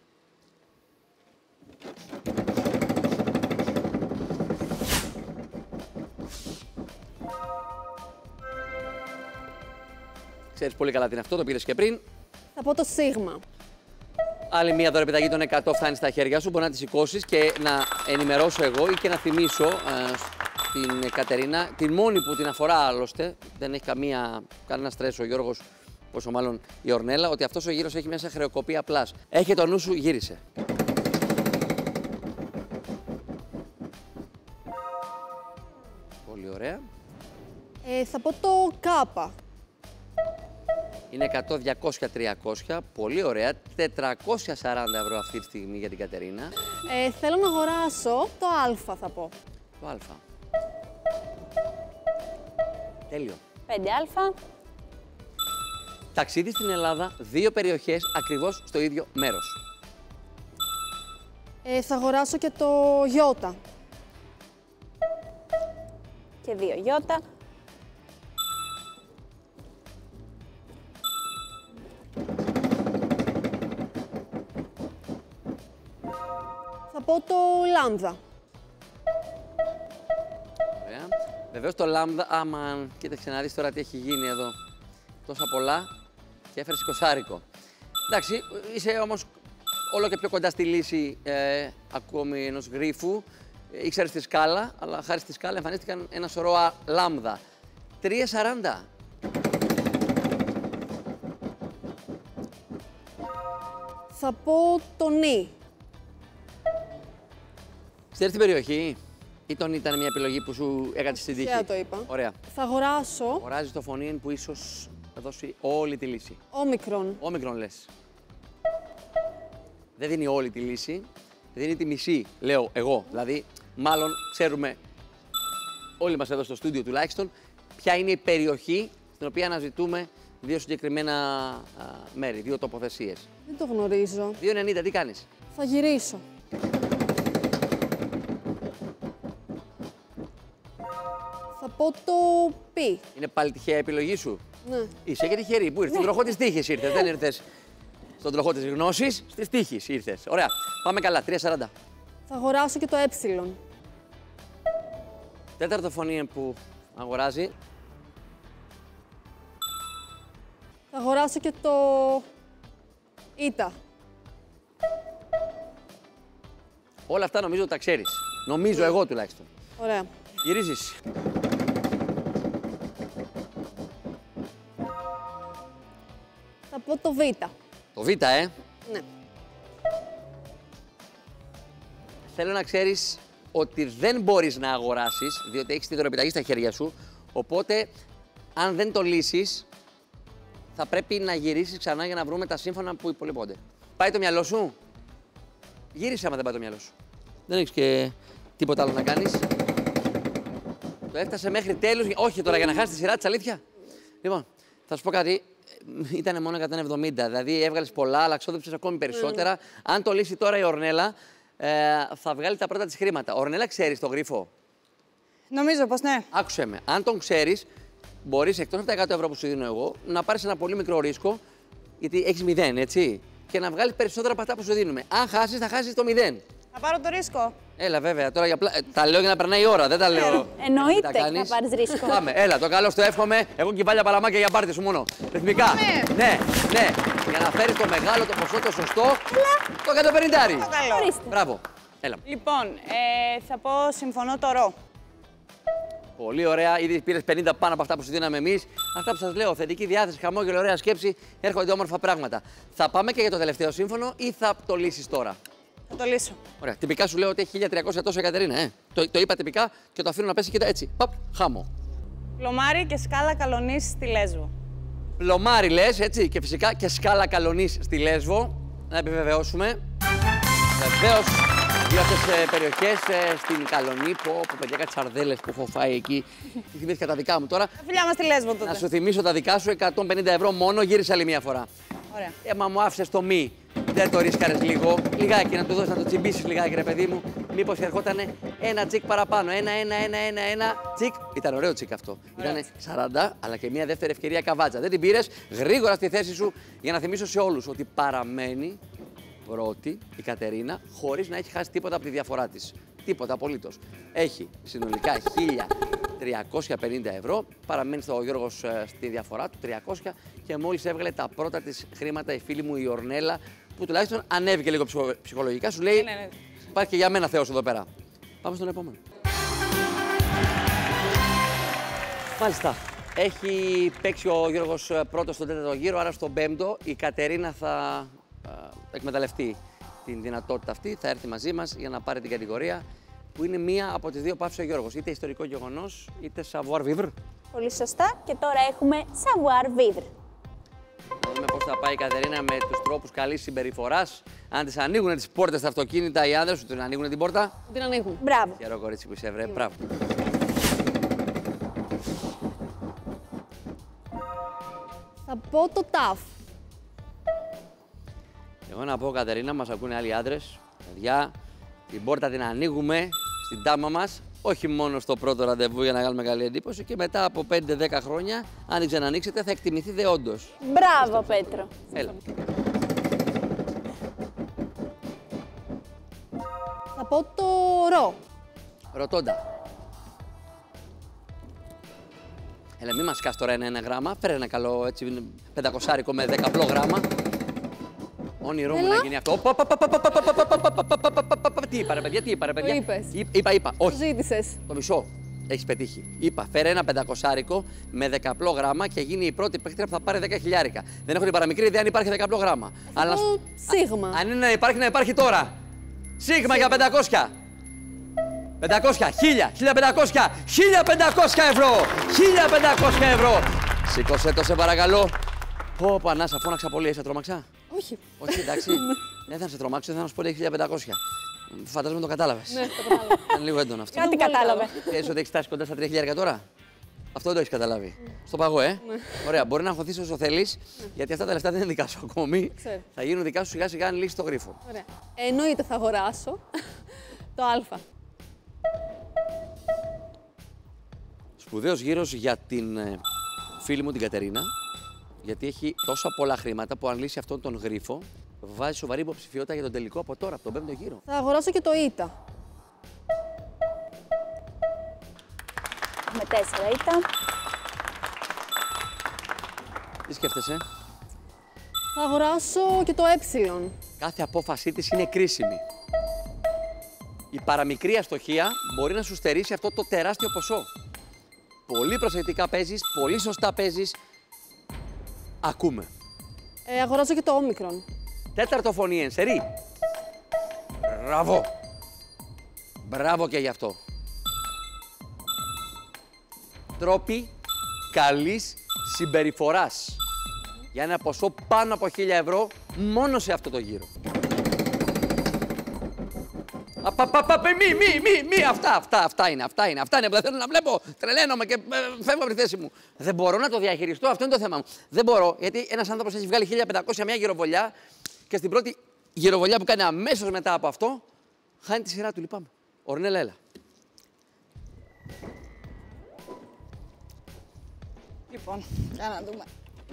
Ξέρεις πολύ καλά τι είναι αυτό, το πήρες και πριν. Θα πω το σίγμα. Άλλη μία δωρεπιταγή των εκατό φτάνει στα χέρια σου. Μπορεί να τη σηκώσει και να ενημερώσω εγώ ή και να θυμίσω ε, στην Κατερίνα, την μόνη που την αφορά άλλωστε. Δεν έχει καμία, κανένα στρες ο Γιώργος, πόσο μάλλον η Ορνέλα, ότι αυτός ο γύρος έχει μέσα χρεοκοπία πλάς. Έχει το νου σου, γύρισε. Πολύ ωραία. Ε, θα πω το κάπα. Είναι εκατό, διακόσια, τριακόσια. Πολύ ωραία. τετρακόσια σαράντα ευρώ αυτή τη στιγμή για την Κατερίνα. Ε, θέλω να αγοράσω το α, θα πω. Το Α. Τέλειο. πέντε α. Ταξίδι στην Ελλάδα, δύο περιοχές ακριβώς στο ίδιο μέρος. Ε, θα αγοράσω και το Ι. Και δύο γιώτα. Θα πω το Λάμδα. Ωραία. Βεβαίως το Λάμδα, άμαν, κοίταξε να δεις τώρα τι έχει γίνει εδώ. Τόσα πολλά και έφερε εικοσάρικο. Εντάξει, είσαι όμως όλο και πιο κοντά στη λύση ε, ακόμη ενός γρίφου. Ε, ήξερες τη σκάλα, αλλά χάρη στη σκάλα εμφανίστηκαν ένα σωρό α, Λάμδα. τρία σαράντα. Θα πω το νι. Ξέρεις την περιοχή ή τον ήταν μια επιλογή που σου έκατσε στην τύχη? Τυχαία το είπα. Ωραία. Θα αγοράσω Αγοράζεις το φωνήεν που ίσως θα δώσει όλη τη λύση. όμικρον. Όμικρον λες. Δεν δίνει όλη τη λύση, δίνει τη μισή, λέω εγώ. Δηλαδή, μάλλον ξέρουμε όλοι μας εδώ στο στούντιο τουλάχιστον ποια είναι η περιοχή στην οποία αναζητούμε δύο συγκεκριμένα α, μέρη, δύο τοποθεσίες. Δεν το γνωρίζω. δύο ενενήντα, τι κάνεις? Θα γυρίσω. Θα πω το πι. Είναι πάλι τυχαία επιλογή σου? Ναι. Είσαι και τυχερή. Πού ήρθες? Στην τροχό της τύχης ήρθες. Δεν ήρθες στον τροχό της γνώσης, στις τύχης ήρθες. Ωραία. Πάμε καλά. τρία σαράντα. Θα αγοράσω και το ε. Τέταρτο φωνήεν που αγοράζει. Θα αγοράσω και το ήτα. Όλα αυτά νομίζω τα ξέρεις. Νομίζω εγώ τουλάχιστον. Ωραία. Γυρίζεις. Θα πω το β. Το Β, ε. Ναι. Θέλω να ξέρεις ότι δεν μπορείς να αγοράσεις, διότι έχεις τη δωρεπιταγή στα χέρια σου. Οπότε, αν δεν το λύσεις, θα πρέπει να γυρίσεις ξανά για να βρούμε τα σύμφωνα που υπολείπονται. Πάει το μυαλό σου? Γύρισε άμα δεν πάει το μυαλό σου. Δεν έχεις και τίποτα άλλο να κάνεις. Το έφτασε μέχρι τέλους. Όχι τώρα για να χάσεις τη σειρά της, αλήθεια. Λοιπόν, θα σου πω κάτι. Ήταν μόνο εκατόν εβδομήντα, δηλαδή έβγαλες πολλά, αλλά ξόδεψες ακόμη περισσότερα. Mm. Αν το λύσει τώρα η Ορνέλα, ε, θα βγάλει τα πρώτα της χρήματα. Ορνέλα, ξέρεις το γρίφο? Νομίζω πως ναι. Άκουσε με. Αν τον ξέρεις, μπορείς εκτός από τα εκατό ευρώ που σου δίνω εγώ, να πάρεις ένα πολύ μικρό ρίσκο, γιατί έχεις μηδέν, έτσι, και να βγάλεις περισσότερα από αυτά που σου δίνουμε. Αν χάσεις, θα χάσεις το μηδέν. Θα πάρω το ρίσκο. Έλα, βέβαια, τώρα για πλά... τα λέω για να περνάει η ώρα, δεν τα λέω. Εννοείται να τα θα πάρεις ρίσκο. Πάμε, έλα, το καλό στο εύχομαι. Έχουν κυβάλια παραμάκια για πάρτι σου μόνο. Ρυθμικά. Πάμε. Ναι, ναι. Για να φέρεις το μεγάλο, το ποσό, το σωστό. Το εκατόν πενήντα. Καλό. Ορίστε. Μπράβο. Έλα. Λοιπόν, ε, θα πω συμφωνώ το ρο. Πολύ ωραία. Ήδη πήρες πενήντα πάνω από αυτά που σου δίναμε εμείς. Αυτά που σας λέω, θετική διάθεση, χαμόγελο, ωραία σκέψη, έρχονται όμορφα πράγματα. Θα πάμε και για το τελευταίο σύμφωνο ή θα το λύσεις τώρα? Θα το λύσω. Ωραία. Τυπικά σου λέω ότι έχει χίλια τριακόσια τόσο η Κατερίνα. Ε. Το, το είπα τυπικά και το αφήνω να πέσει και έτσι. Παπ, χάμω. Πλωμάρι και σκάλα καλονής στη Λέσβο. Πλωμάρι λες, έτσι, και φυσικά και σκάλα καλονής στη Λέσβο. Να επιβεβαιώσουμε. Βεβαίως, δύο αυτές περιοχές στην Καλονή. Πω, πω, παιδιά, κάτι σαρδέλες που έχω φάει εκεί. Θυμήθηκα τα δικά μου τώρα. Τα φιλιά μας στη Λέσβο τότε. Να σου θυμίσω τα δικά σου, εκατόν πενήντα ευρώ μόνο, γύρισε άλλη μία φορά. Ωραία. Ε, μα μου άφησες το μη. Δεν το ρίσκαρες λίγο. Λιγάκι να του δώσεις, να το τσιμπήσεις λιγάκι, ρε παιδί μου. Μήπως ερχόταν ένα τσικ παραπάνω. Ένα, ένα, ένα, ένα, ένα τσικ. Ήταν ωραίο τσικ αυτό. Ήταν σαράντα, αλλά και μια δεύτερη ευκαιρία καβάτσα. Δεν την πήρες. Γρήγορα στη θέση σου για να θυμίσω σε όλους ότι παραμένει πρώτη η Κατερίνα χωρίς να έχει χάσει τίποτα από τη διαφορά της. Τίποτα απολύτως. Έχει συνολικά χίλια τριακόσια πενήντα ευρώ. Παραμένει στο Γιώργος στη διαφορά του τριακόσια και μόλις έβγαλε τα πρώτα της χρήματα η φίλη μου η Ορνέλα, που τουλάχιστον ανέβηκε λίγο ψυχο, ψυχολογικά. Σου λέει: ναι, ναι. Υπάρχει και για μένα Θεός εδώ πέρα. Πάμε στον επόμενο. Μάλιστα. Έχει παίξει ο Γιώργος πρώτος στον τέταρτο γύρο, άρα στον πέμπτο η Κατερίνα θα α, εκμεταλλευτεί την δυνατότητα αυτή. Θα έρθει μαζί μας για να πάρει την κατηγορία που είναι μία από τις δύο που άφησε ο Γιώργος. Είτε ιστορικό γεγονός, είτε savoir vivre. Πολύ σωστά. Και τώρα έχουμε savoir vivre. Να δούμε πώς θα πάει η Κατερίνα με τους τρόπους καλής συμπεριφοράς. Αν τις ανοίγουν τις πόρτες στα αυτοκίνητα οι άνδρες, σου την ανοίγουν την πόρτα. Την ανοίγουν. Μπράβο. Χαίρο κορίτσι που είσαι, βρε. Μπράβο. Θα πω το ταφ. Εγώ να πω, Κατερίνα, μας ακούνε άλλοι άντρες. Παιδιά, την πόρτα την ανοίγουμε στην τάμα μας. Όχι μόνο στο πρώτο ραντεβού για να κάνουμε καλή εντύπωση, και μετά από πέντε δέκα χρόνια, αν την ξανανοίξετε, θα εκτιμηθείτε όντως. Μπράβο, Πέτρο. Έλα. Θα πω το ρο. Ρωτώντα. Έλα, μην μας σκάς τώρα ένα-ένα γράμμα. Φέρε ένα καλό έτσι πεντακοσάρικο με δέκα απλό γράμμα. Όνειρό μου να γίνει αυτό. Τι είπα ρε παιδιά, τι είπα ρε παιδιά. Το είπες. Είπα, είπα, όχι. Το ζήτησες. Το μισό. Έχεις πετύχει. Είπα, φέρε ένα πεντακοσάρικο με δεκαπλό γράμμα και γίνει η πρώτη παίκτρια που θα πάρει δέκα χιλιάρικα. Δεν έχω την παραμικρή ιδέα αν υπάρχει δεκαπλό γράμμα. Αλλά... Σίγμα. Αν είναι να υπάρχει, να υπάρχει τώρα. Σίγμα για πεντακόσια. πεντακόσια, χίλια, χίλια πεντακόσια, χίλια πεντακόσια ευρώ. χίλια πεντακόσια ευρώ. Σήκωσέ το, σε παρακαλώ. Πω, Πανάσα, φώναξα πολύ, είσαι τρόμαξα. Όχι. Όχι, εντάξει. Δεν θα σε τρομάξω, δεν θα σου πω λέει χίλια πεντακόσια. Φαντάζομαι το κατάλαβες. Ναι, το κατάλαβα. Είναι λίγο έντονο αυτό. Κάτι κατάλαβε. Ξέρεις ότι έχεις φτάσει κοντά στα τρία χιλιάρικα τώρα. Αυτό δεν το έχεις καταλάβει. Στο παγό, ε. Ωραία, μπορεί να αγχωθείς όσο θέλεις, γιατί αυτά τα λεφτά δεν είναι δικά σου ακόμη. Ξέρω. Θα γίνουν δικά σου σιγά σιγά αν λύσεις το γρίφο. Ωραία. Εννοείται θα αγοράσω το Α. Σπουδαίος γύρος για την ε, φίλη μου την Κατερίνα, γιατί έχει τόσα πολλά χρήματα που αν λύσει αυτόν τον γρίφο, βάζει σοβαρή υποψηφιότητα για τον τελικό από τώρα, από τον πέμπτο γύρο. Θα αγοράσω και το Ήτα. Με τέσσερα ήττα. Τι σκέφτεσαι? Θα αγοράσω και το Ε. Κάθε απόφασή της είναι κρίσιμη. Η παραμικρή αστοχία μπορεί να σου στερήσει αυτό το τεράστιο ποσό. Πολύ προσεκτικά παίζεις, πολύ σωστά παίζεις. Ακούμε. Ε, αγοράζω και το Όμικρον. Τέταρτο φωνή εν σερί. Μπράβο. Μπράβο και γι' αυτό. Τρόποι καλής συμπεριφοράς. Για ένα ποσό πάνω από χίλια ευρώ μόνο σε αυτό το γύρο. Απαπαπαπε, μη, μη, μη, μη, αυτά, αυτά, αυτά είναι, αυτά είναι, αυτά είναι που δεν θέλω να βλέπω. Τρελαίνομαι και ε, φεύγω από τη θέση μου. Δεν μπορώ να το διαχειριστώ, αυτό είναι το θέμα μου. Δεν μπορώ, γιατί ένας άνθρωπος έχει βγάλει χίλια πεντακόσια μια γυροβολιά και στην πρώτη γυροβολιά που κάνει αμέσως μετά από αυτό, χάνει τη σειρά του, λυπάμαι. Ορνέλα, έλα. Λοιπόν, για να δούμε.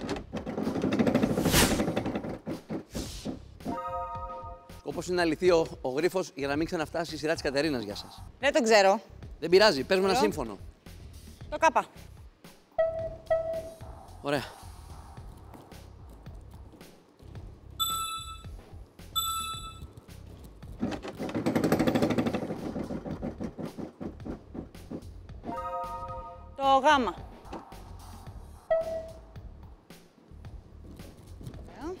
Όπως είναι αληθή ο, ο γρίφος για να μην ξαναφτάσει η σειρά της Κατερίνας για σας. Δεν το ξέρω. Δεν πειράζει, παίζουμε ένα Ωραίο. σύμφωνο. Το κάπα. Ωραία. Το γάμα. Ωραία.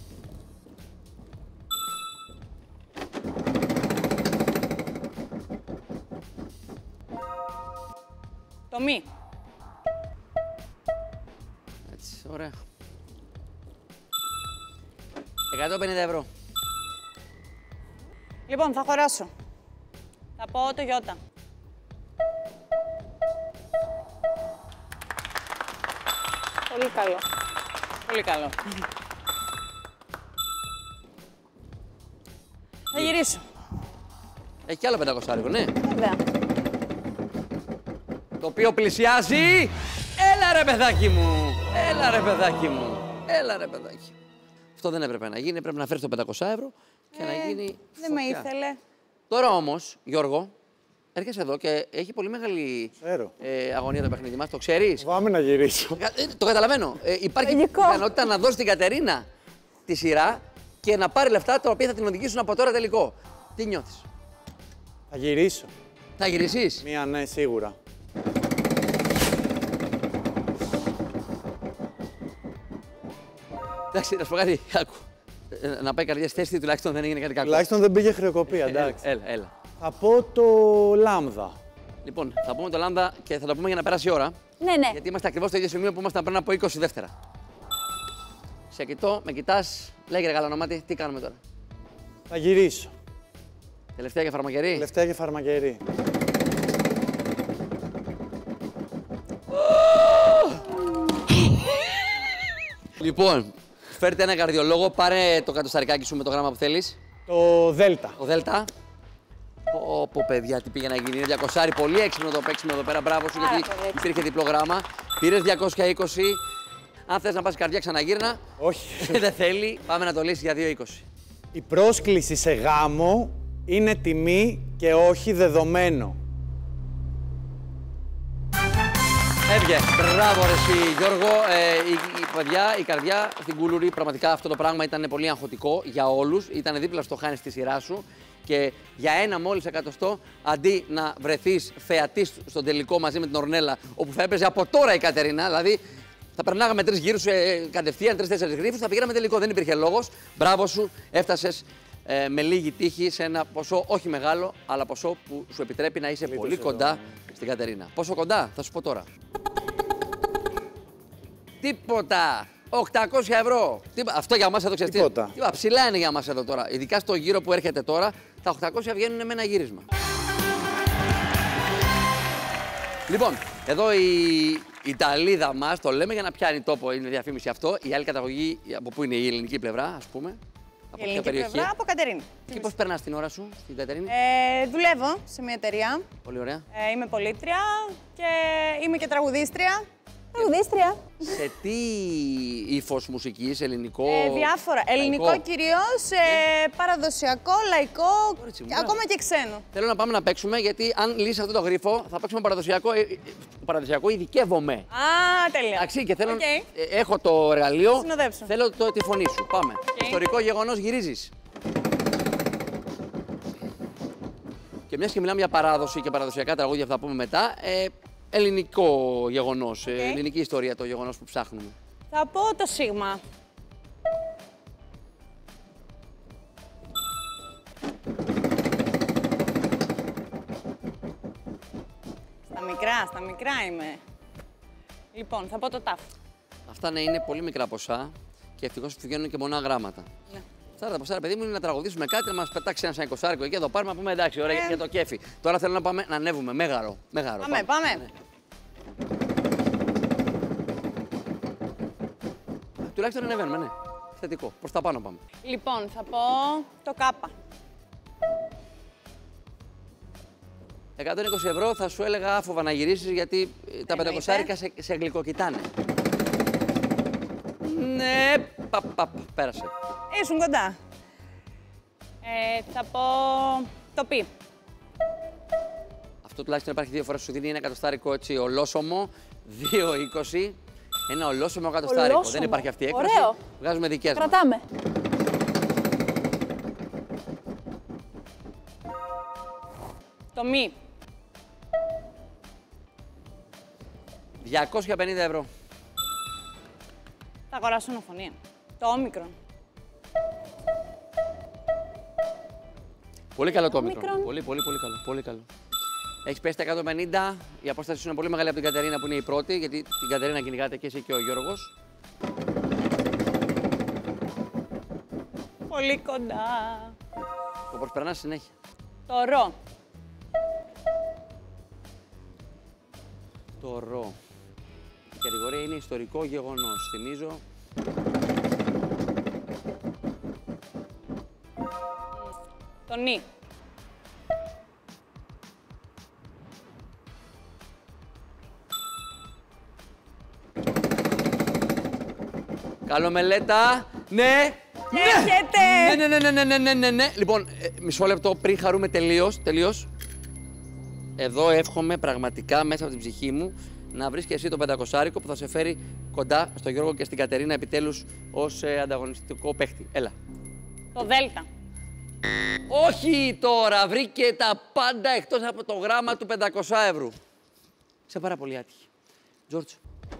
Το μη. Έτσι, ωραία. εκατόν πενήντα ευρώ. Λοιπόν, θα χωράσω. Θα πω το γιώτα. Πολύ καλό. Πολύ καλό. Θα γυρίσω. Έχει κι άλλο πεντακόσια, ναι. Βέβαια. Το οποίο πλησιάζει. Έλα ρε παιδάκι μου. Έλα ρε παιδάκι μου. Έλα ρε παιδάκι. Αυτό δεν έπρεπε να γίνει. Έπρεπε να φέρεις το πεντακόσια ευρώ και Ε, να γίνει. Δεν με φωτιά. ήθελε. Τώρα όμως, Γιώργο, έρχεσαι εδώ και έχει πολύ μεγάλη Ξέρω. ε, αγωνία το παιχνίδι μας. Το ξέρεις. Φοβάμαι να γυρίσω. Ε, το καταλαβαίνω. Ε, υπάρχει Λογικό. πιθανότητα να δώσει την Κατερίνα τη σειρά και να πάρει λεφτά τα οποία θα την οδηγήσουν από τώρα τελικό. Τι νιώθεις? Θα γυρίσω. Θα γυρίσεις? Μία ναι, σίγουρα. Εντάξει, να σου πω κάτι. Άκου. Ε, Να πάει καρδιά στη θέση, τουλάχιστον δεν έγινε κάτι κακό. Τουλάχιστον δεν πήγε χρεοκοπία, Έλα, εντάξει. έλα, έλα. Θα πω το λάμδα. Λοιπόν, θα πούμε το λάμδα και θα το πούμε για να περάσει η ώρα. Ναι, ναι. Γιατί είμαστε ακριβώς στο ίδιο σημείο που ήμασταν πριν από είκοσι δεύτερα. Σε κοιτώ, με κοιτάς, λέγε ρε γαλανομάτι, τι κάνουμε τώρα? Θα γυρίσω. Τελευταία και φαρμακερή. Τελευταία και φαρμακερή. Λοιπόν, φέρτε ένα καρδιολόγο, πάρε το κατοσταρικάκι σου με το γράμμα που θέλεις. Το δέλτα. Ο Δέλτα. Πω, πω, παιδιά, τι πήγε να γίνει. Είναι διακόσια, πολύ έξυπνο το παίξιμο εδώ πέρα. Μπράβο σου, Πάρα γιατί πολύ έξυπνο. υπήρχε διπλό γράμμα. Πήρες διακόσια είκοσι. Αν θες να πας καρδιά, ξαναγύρνα. Όχι. Δεν θέλει, πάμε να το λύσεις για διακόσια είκοσι. Η πρόσκληση σε γάμο είναι τιμή και όχι δεδομένο. Έβγε. Μπράβο, ρε εσύ, Γιώργο. Ε, η, η, παιδιά, η καρδιά στην Κούλουρη, πραγματικά αυτό το πράγμα ήταν πολύ αγχωτικό για όλους. Ήταν δίπλα στο χάνει στη σειρά σου. Και για ένα μόλις εκατοστό, αντί να βρεθείς θεατής στον τελικό μαζί με την Ορνέλα, όπου θα έπαιζε από τώρα η Κατερίνα, δηλαδή θα περνάγαμε τρεις γύρους ε, κατευθείαν, τρεις-τέσσερις γρίφους, θα πηγαίναμε τελικό. Δεν υπήρχε λόγος. Μπράβο σου, έφτασες ε, με λίγη τύχη σε ένα ποσό όχι μεγάλο, αλλά ποσό που σου επιτρέπει να είσαι Λίτος πολύ εδώ, κοντά ναι. στην Κατερίνα. Πόσο κοντά, θα σου πω τώρα. Τίποτα! οκτακόσια ευρώ. Τίποτα. Αυτό για μας εδώ ξέρεις. Τίποτα. Τίποτα. Ψηλά είναι για μας εδώ τώρα. Ειδικά στο γύρο που έρχεται τώρα, τα οκτακόσια βγαίνουν με ένα γύρισμα. Λοιπόν, εδώ η Ιταλίδα μας, το λέμε για να πιάνει τόπο, είναι διαφήμιση αυτό. Η άλλη καταγωγή, από πού είναι η ελληνική πλευρά, ας πούμε. Από Η ελληνική πλευρά από Κατερίνη. Και πώς περνάς την ώρα σου στην Κατερίνη. Ε, δουλεύω σε μια εταιρεία. Πολύ ωραία. Ε, είμαι πολίτρια και είμαι και τραγουδίστρια. Τραγουδίστρια. Σε τι ύφος μουσικής, ελληνικό. Ε, διάφορα. λαϊκό? Ελληνικό κυρίως, ε, παραδοσιακό, λαϊκό, Κορίτσι μου, και μπράβο. ακόμα και ξένο. Θέλω να πάμε να παίξουμε, γιατί αν λύσει αυτό το γρίφο, θα παίξουμε παραδοσιακό. Ε, ε, παραδοσιακό ειδικεύομαι. Α, τέλεια. Εντάξει, και θέλω. Οκ. ε, έχω το εργαλείο. Συνοδεύσω. Θέλω το, τη φωνή σου. Πάμε. Ιστορικό γεγονός, γυρίζεις. Και μιας και μιλάμε για παράδοση και παραδοσιακά τραγούδια, θα πούμε μετά. Ε, ελληνικό γεγονός, ε, ελληνική ιστορία το γεγονός που ψάχνουμε. Θα πω το σίγμα. Στα μικρά, στα μικρά είμαι. Λοιπόν, θα πω το τάφ. Αυτά ναι, είναι πολύ μικρά ποσά και ευτυχώς του βγαίνουν και μονά γράμματα. Ναι. Αυτά τα ποσά, ρε παιδί μου, είναι να τραγουδήσουμε κάτι, να μας πετάξει ένα σαν εικοσάρικο εκεί, εδώ πάρουμε να πούμε εντάξει, ωραία, Ε. για το κέφι. Τώρα θέλω να πάμε να ανέβουμε, μέγαρο. μέγαρο Πάμε, πάμε. Ναι. Τουλάχιστον ανεβαίνουμε, ναι. Θετικό. Προς τα πάνω πάμε. Λοιπόν, θα πω το κάπα. εκατόν είκοσι ευρώ θα σου έλεγα άφοβα να γυρίσεις γιατί ε, τα Εννοείται. πεντακοσάρικα σε, σε γλυκοκοιτάνε. Ναι, παπ, παπ, πέρασε. Ήσουν κοντά. Ε, θα πω το πι. Αυτό τουλάχιστον υπάρχει δύο φορές, σου δίνει ένα εκατοστάρικο έτσι ολόσωμο, δύο είκοσι. Ένα ολόσωμο εκατοστάρικο. Ολόσωμο. Δεν υπάρχει αυτή η έκφραση. Ωραίο. Βγάζουμε δικές μας. Κρατάμε. Το μη. διακόσια πενήντα ευρώ. Θα αγοράσω ομοφωνία. Το όμικρον. Πολύ καλό το όμικρον. Όμικρον. Πολύ, πολύ, πολύ καλό. Πολύ καλό. Έχει πέσει τα εκατόν πενήντα. Η απόσταση σου είναι πολύ μεγάλη από την Κατερίνα που είναι η πρώτη, γιατί την Κατερίνα κυνηγάτε και εσύ και ο Γιώργος. Πολύ κοντά. Το προσπερνάς συνέχεια. Το ρο. Το ρο. Η κατηγορία είναι ιστορικό γεγονός. Θυμίζω. Το νι. Καλό μελέτα. Ναι. Έρχεται. Ναι, ναι, ναι, ναι, ναι, ναι, ναι, ναι. Λοιπόν, ε, μισό λεπτό πριν χαρούμε τελείως, τελείως. Εδώ εύχομαι πραγματικά μέσα από την ψυχή μου να βρεις και εσύ το πεντακοσάρικο που θα σε φέρει κοντά στο Γιώργο και στην Κατερίνα επιτέλους ως ε, ανταγωνιστικό παίχτη. Έλα. Το δέλτα. Όχι τώρα, βρήκε τα πάντα εκτός από το γράμμα του πεντακόσια ευρώ. Είσαι πάρα πολύ άτυχη. Τζόρτζ.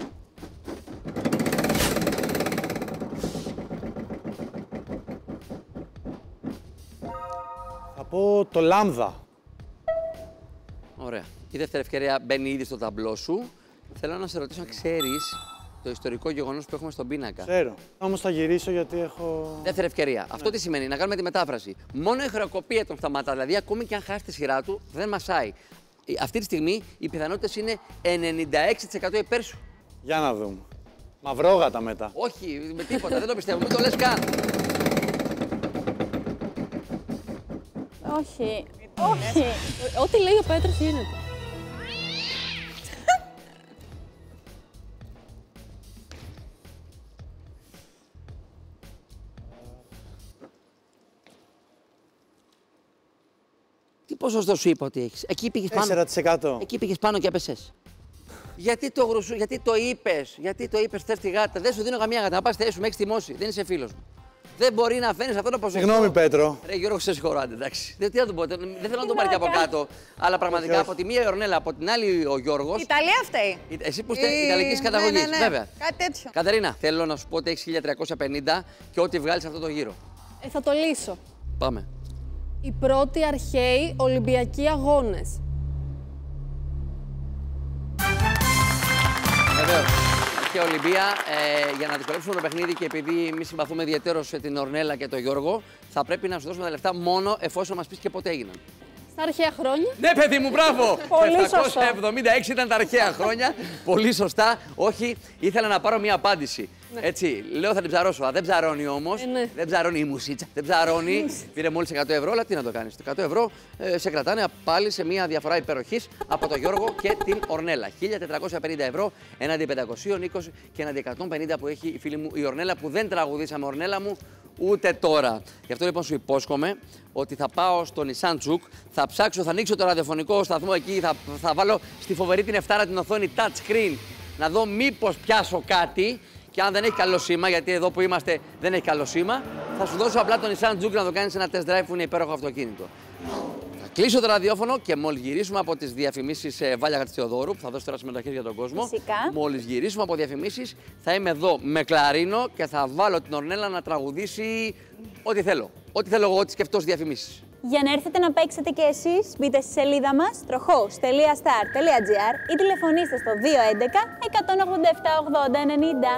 Θα πω το λάμδα. Ωραία. Η δεύτερη ευκαιρία μπαίνει ήδη στο ταμπλό σου. Θέλω να σε ρωτήσω αν ξέρεις το ιστορικό γεγονός που έχουμε στον πίνακα. Ξέρω. Όμως θα γυρίσω γιατί έχω... Δεύτερη ευκαιρία. Αυτό τι σημαίνει, να κάνουμε τη μετάφραση. Μόνο η χρεοκοπία τον σταματά. Δηλαδή, ακόμη και αν χάσει τη σειρά του, δεν μασάει. Ε, Αυτή τη στιγμή οι πιθανότητες είναι ενενήντα έξι τοις εκατό υπέρ σου. Για να δούμε. Μαυρόγατα μετά. Όχι, με τίποτα, δεν το πιστεύω. Μην το λες καν. Όχι. Όχι. Ό,τι λέει ο Πέτρος γίνεται. Τι ποσοστό σου είπα ότι έχεις. Εκεί πήγες πάνω. τέσσερα τοις εκατό. Εκεί πήγες πάνω και έπεσες. Γιατί το, γρουσου... γιατί το είπες, γιατί το είπες, θες τη γάτα. Δεν σου δίνω καμία γάτα. Να πας θέση σου, με έχεις τιμώσει. Δεν είσαι φίλος μου. Δεν μπορεί να φαίνεις αυτό το ποσοστό. Συγγνώμη, Πέτρο. Ρε Γιώργο, σε συγχωρώ, άντε, εντάξει. Δεν, τι να του πω, δεν θέλω να το πάρει και από κάτω. Αλλά πραγματικά όχι. από τη μία η Ορνέλα, από την άλλη ο Γιώργος. Ιταλία φταίει. Εσύ που είστε Η- Ιταλικής καταγωγής, ναι, ναι, ναι. βέβαια. Κάτι τέτοιο. Κατερίνα, θέλω να σου πω ότι έχεις χίλια τριακόσια πενήντα και ό,τι βγάλεις αυτό το γύρο. Ε, θα το λύσω. Πάμε. Οι πρώτοι αρχαίοι Ολυμπιακοί αγώνες. Βεβαίως. Και Ολυμπία, ε, για να δυσκολέψουμε το παιχνίδι και επειδή εμείς συμπαθούμε ιδιαίτερως την Ορνέλα και τον Γιώργο, θα πρέπει να σου δώσουμε τα λεφτά μόνο εφόσον μας πεις και πότε έγιναν. Στα αρχαία χρόνια. Ναι, παιδί μου, μπράβο! Πολύ σωστό. επτακόσια εβδομήντα έξι ήταν τα αρχαία χρόνια. Πολύ σωστά. Όχι, ήθελα να πάρω μια απάντηση. Έτσι, λέω θα την ψαρώσω. Α, δεν ψαρώνει όμως. Ε, ναι. Δεν ψαρώνει η μουσίτσα. Δεν ψαρώνει. Πήρε μόλις εκατό ευρώ, αλλά τι να το κάνεις. Το εκατό ευρώ ε, σε κρατάνε πάλι σε μια διαφορά υπεροχής από τον Γιώργο και την Ορνέλα. χίλια τετρακόσια πενήντα ευρώ έναντι πεντακόσια είκοσι και έναντι εκατόν πενήντα που έχει η φίλη μου η Ορνέλα που δεν τραγουδήσαμε, Ορνέλα μου, ούτε τώρα. Γι' αυτό λοιπόν σου υπόσχομαι ότι θα πάω στο Nissan Juke, θα ψάξω, θα ανοίξω το ραδιοφωνικό σταθμό εκεί, θα, θα βάλω στη φοβερή την εφτάρα την οθόνη touch screen να δω μήπως πιάσω κάτι και αν δεν έχει καλό σήμα, γιατί εδώ που είμαστε δεν έχει καλό σήμα, θα σου δώσω απλά το Nissan Juke να το κάνεις ένα test drive που είναι υπέροχο αυτοκίνητο. Θα κλείσω το ραδιόφωνο και μόλις γυρίσουμε από τις διαφημίσεις ε, Βάλια Χατζηθεοδόρου, που θα δώσει τώρα συμμετοχές για τον κόσμο. Φυσικά. Μόλις γυρίσουμε από διαφημίσεις, θα είμαι εδώ με κλαρίνο και θα βάλω την Ορνέλα να τραγουδήσει ό,τι θέλω. Ό,τι θέλω εγώ, ό,τι σκεφτώ στις διαφημίσεις. Για να έρθετε να παίξετε και εσείς, μπείτε στη σελίδα μας τροχός τελεία σταρ τελεία τζι άρ ή τηλεφωνήστε στο δύο έντεκα εκατόν ογδόντα επτά ογδόντα ενενήντα.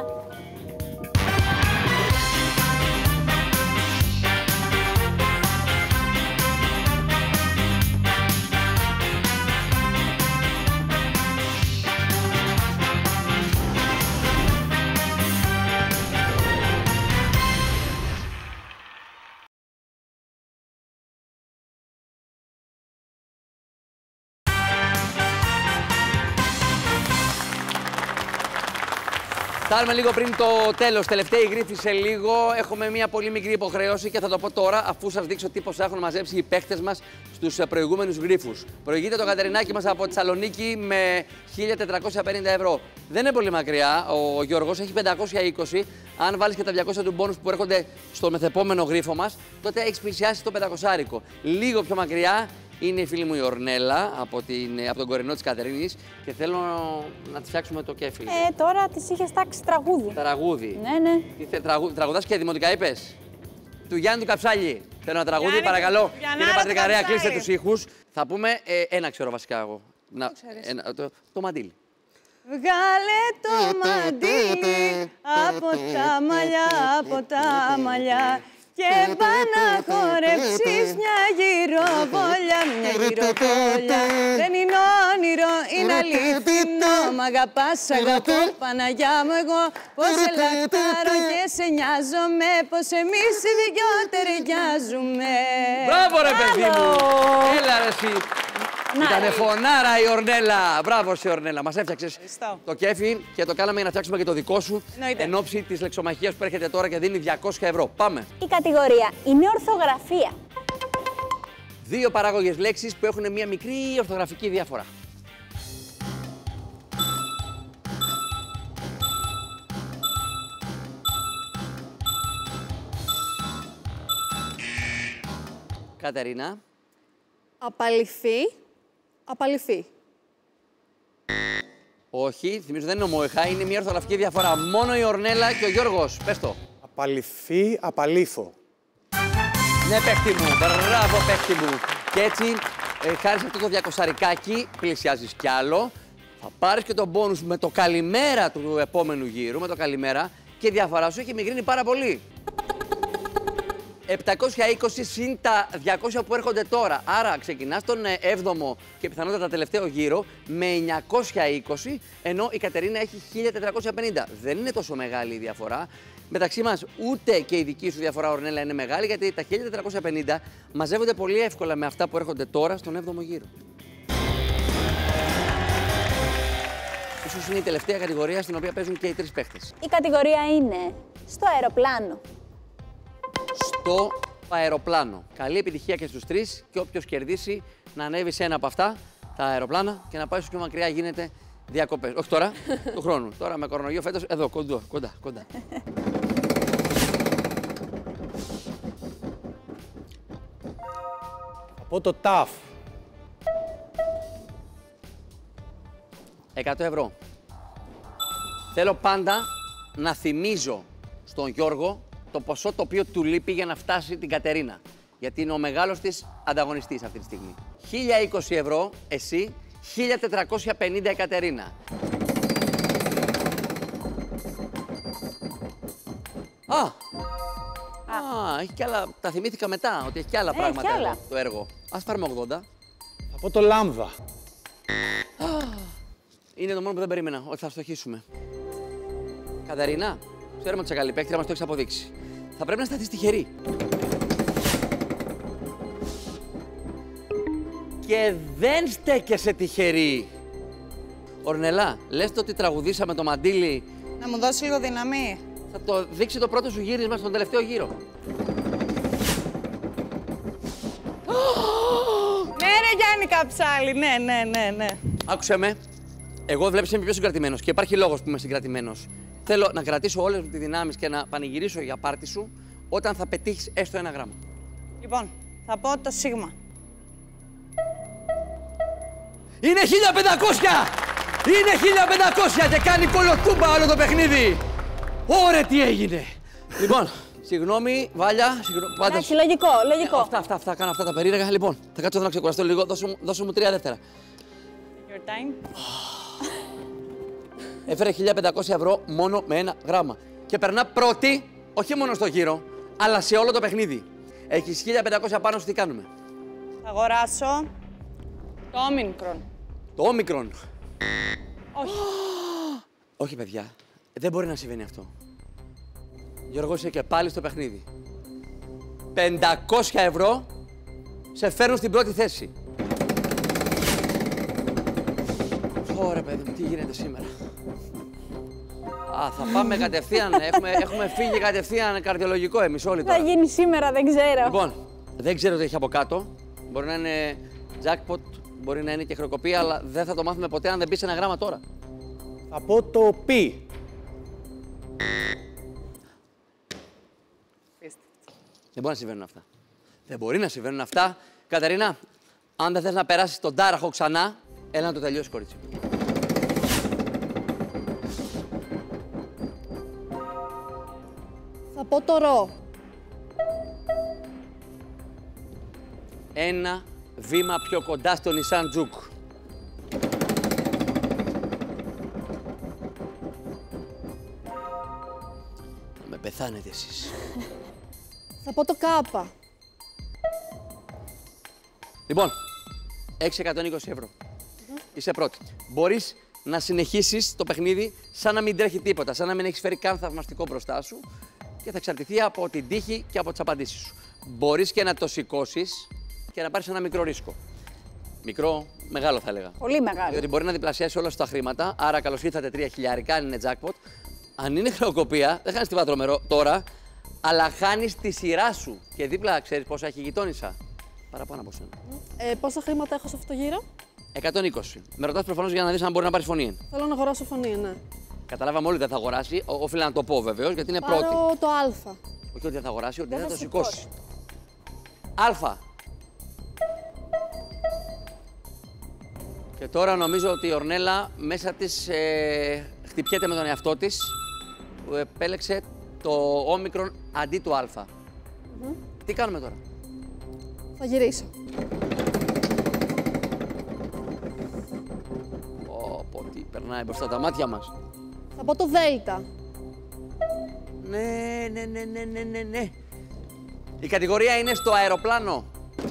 Φτάνουμε λίγο πριν το τέλος. Τελευταία γρίφη σε λίγο. Έχουμε μια πολύ μικρή υποχρέωση και θα το πω τώρα, αφού σας δείξω τι ποσά έχουν μαζέψει οι παίχτες μας στους προηγούμενους γρίφους. Προηγείται το Κατερινάκι μας από τη Θεσσαλονίκη με χίλια τετρακόσια πενήντα ευρώ. Δεν είναι πολύ μακριά. Ο Γιώργος έχει πεντακόσια είκοσι. Αν βάλεις και τα διακόσια του μπόνους που έρχονται στο μεθεπόμενο γρίφο μας, τότε έχεις πλησιάσει το πεντακόσια. Λίγο πιο μακριά είναι η φίλη μου η Ορνέλα από, την, από τον κορενό της Κατερίνης και θέλω να τη φτιάξουμε το κέφι. Ε, τώρα της είχε τάξει τραγούδι. Τραγούδι. Ναι, ναι. Τι θε, τραγου, τραγουδάς και δημοτικά είπες. Του Γιάννη του Καψάλη. Θέλω ένα τραγούδι, Γιάννη, παρακαλώ. Γιάννη Κύριε του Πατρικαρέα, Καψάλη. κλείστε τους ήχους. Θα πούμε ε, ένα ξέρω βασικά εγώ. Να, ένα, το, το μαντίλι. Βγάλε το μαντίλι από τα μαλλιά, από τα μαλλιά και πά να χορέψεις μια γυροβόλια, μια γυροβόλια. Δεν είναι όνειρο, είναι αληθινό. Μ' αγαπάς, αγαπώ, Παναγιά μου εγώ. Πως σε λακτάρω και σε νοιάζομαι, πως εμείς οι δυο ταιριάζουμε. Μπράβο ρε παιδί μου! Έλα ρε εσύ. Ήτανε φωνάρα η Ορνέλα. Μπράβο σε Ορνέλα. Μας έφτιαξες Ευχαριστώ. το κέφι και το κάναμε για να φτιάξουμε και το δικό σου Εννοείται. εν ώψη της λεξομαχίας που έρχεται τώρα και δίνει διακόσια ευρώ. Πάμε. Η κατηγορία είναι ορθογραφία. Δύο παράγωγες λέξεις που έχουν μια μικρή ορθογραφική διαφορά. Κατερίνα. Απαλυφή. Απαλυφή. Όχι, θυμίζω δεν είναι ομόεχα, είναι μια ορθογραφική διαφορά. Μόνο η Ορνέλα και ο Γιώργος. Πες το. Απαλυφή, απαλήφο. Ναι, παίχτη μου. Μπράβο, παίχτη μου. Και έτσι, ε, χάρη σε αυτό το διακοσαρικάκι, πλησιάζεις κι άλλο. Θα πάρεις και τον μπόνους με το καλημέρα του επόμενου γύρου, με το καλημέρα, και η διαφορά σου έχει μικρύνει πάρα πολύ. επτακόσια είκοσι συν τα διακόσια που έρχονται τώρα. Άρα ξεκινάς τον έβδομο και πιθανότατα τελευταίο γύρο με εννιακόσια είκοσι, ενώ η Κατερίνα έχει χίλια τετρακόσια πενήντα. Δεν είναι τόσο μεγάλη η διαφορά. Μεταξύ μας ούτε και η δική σου διαφορά, Ορνέλα, είναι μεγάλη, γιατί τα χίλια τετρακόσια πενήντα μαζεύονται πολύ εύκολα με αυτά που έρχονται τώρα στον έβδομο γύρο. Ίσως είναι η τελευταία κατηγορία στην οποία παίζουν και οι τρεις παίχτες. Η κατηγορία είναι στο αεροπλάνο. Στο αεροπλάνο. Καλή επιτυχία και στους τρεις και όποιος κερδίσει να ανέβει σε ένα από αυτά τα αεροπλάνα και να πάει όσο πιο μακριά γίνεται Διακοπές. Όχι τώρα, του χρόνου. Τώρα με κορονοϊό φέτος, εδώ, κοντά, κοντά, κοντά. Από το ταφ. εκατό ευρώ. Θέλω πάντα να θυμίζω στον Γιώργο το ποσό το οποίο του λείπει για να φτάσει την Κατερίνα. Γιατί είναι ο μεγάλος της ανταγωνιστής αυτή τη στιγμή. χίλια είκοσι ευρώ εσύ, χίλια τετρακόσια πενήντα η Κατερίνα. Α, Α, έχει κι άλλα. Τα θυμήθηκα μετά ότι έχει κι άλλα Ε, πράγματα κι άλλα. εδώ, το έργο. Ας πάρουμε ογδόντα. Από το λάμδα. Είναι το μόνο που δεν περίμενα, ότι θα στοχίσουμε. Κατερίνα, ξέρουμε ότι είσαι καλή παίκτρια, μας το έχεις αποδείξει. Θα πρέπει να σταθείς τυχερή. Και δεν στέκεσαι τυχερή. Ορνελά, λες το ότι τραγουδήσαμε το μαντίλι. Να μου δώσει λίγο δύναμη. Θα το δείξει το πρώτο σου γύρισμα στον τελευταίο γύρο. Ναι, ρε Γιάννη Καψάλη, ναι, ναι, ναι, ναι. Άκουσε με. Εγώ βλέπεις είμαι πιο συγκρατημένος και υπάρχει λόγος που είμαι συγκρατημένος. Θέλω να κρατήσω όλες μου τις δυνάμεις και να πανηγυρίσω για πάρτι σου όταν θα πετύχεις έστω ένα γράμμα. Λοιπόν, θα πω το σίγμα. Είναι χίλια πεντακόσια! Είναι χίλια πεντακόσια και κάνει κολοτούμπα όλο το παιχνίδι! Ωρε τι έγινε! Λοιπόν, συγγνώμη, Βάλια. Συγγνώμη, πάντως... Εντάξει, λογικό, λογικό. Ε, αυτά, αυτά, αυτά, κάνω αυτά τα περίεργα. Λοιπόν, θα κάτσω εδώ να ξεκουραστώ λίγο. Δώσε μου, δώσε μου τρία δεύτερα. Your time. Έφερε χίλια πεντακόσια ευρώ μόνο με ένα γράμμα. Και περνά πρώτη, όχι μόνο στο γύρο, αλλά σε όλο το παιχνίδι. Έχεις χίλια πεντακόσια πάνω σου, τι κάνουμε? Θα αγοράσω το όμικρον. Το όμικρον. Όχι. Όχι, παιδιά. Δεν μπορεί να συμβαίνει αυτό. Γιώργο, είσαι και πάλι στο παιχνίδι. πεντακόσια ευρώ σε φέρνουν στην πρώτη θέση. Ωραία, παιδί μου, τι γίνεται σήμερα. Α, θα πάμε κατευθείαν. Έχουμε, έχουμε φύγει κατευθείαν καρδιολογικό εμείς όλοι τώρα. Θα γίνει σήμερα, δεν ξέρω. Λοιπόν, δεν ξέρω τι έχει από κάτω. Μπορεί να είναι jackpot, μπορεί να είναι και χρεοκοπία, αλλά δεν θα το μάθουμε ποτέ αν δεν μπει σε ένα γράμμα τώρα. Θα πω το πι. Δεν μπορεί να συμβαίνουν αυτά. Δεν μπορεί να συμβαίνουν αυτά. Κατερίνα, αν δεν θες να περάσεις τον τάραχο ξανά, έλα να το τελειώσει, κορίτσι. Θα πω το ρο. Ένα βήμα πιο κοντά στο Nissan Juke. Θα με πεθάνετε εσείς. Θα πω το κάπα. Λοιπόν, έχεις εκατόν είκοσι ευρώ. Είσαι πρώτη. Μπορείς να συνεχίσεις το παιχνίδι σαν να μην τρέχει τίποτα, σαν να μην έχεις φέρει καν θαυμαστικό μπροστά σου και θα εξαρτηθεί από την τύχη και από τις απαντήσεις σου. Μπορείς και να το σηκώσεις και να πάρεις ένα μικρό ρίσκο. Μικρό, μεγάλο θα έλεγα. Πολύ μεγάλο. Διότι μπορεί να διπλασιάσει όλα σου τα χρήματα, άρα καλώς ήρθατε τρία χιλιάρικα, αν είναι jackpot. Αν είναι χρεοκοπία, δεν χάνεις τη βατρομερό τώρα, αλλά χάνεις τη σειρά σου. Και δίπλα ξέρεις πόσα έχει η γειτόνισσα. Παραπάνω από σένα. Ε, πόσα χρήματα έχω σε αυτό το γύρο? εκατόν είκοσι. Με ρωτάς προφανώς για να δεις αν μπορεί να πάρει φωνή. Θέλω να αγοράσω φωνή, ναι. Καταλάβαμε όλοι ότι δεν θα αγοράσει. Ό- Οφείλω να το πω βεβαίως, γιατί είναι Πάρω πρώτη. το α. Όχι ότι δεν θα αγοράσει, ότι δεν θα θα το σηκώσει. Α. Και τώρα νομίζω ότι η Ορνέλα μέσα της ε, χτυπιέται με τον εαυτό της που επέλεξε το όμικρον αντί του α. Mm-hmm. Τι κάνουμε τώρα? Θα γυρίσω. Πω, πω, τι περνάει μπροστά τα μάτια μας. Θα πω το δέλτα. Ναι, ναι, ναι, ναι, ναι, ναι, ναι. Η κατηγορία είναι στο αεροπλάνο.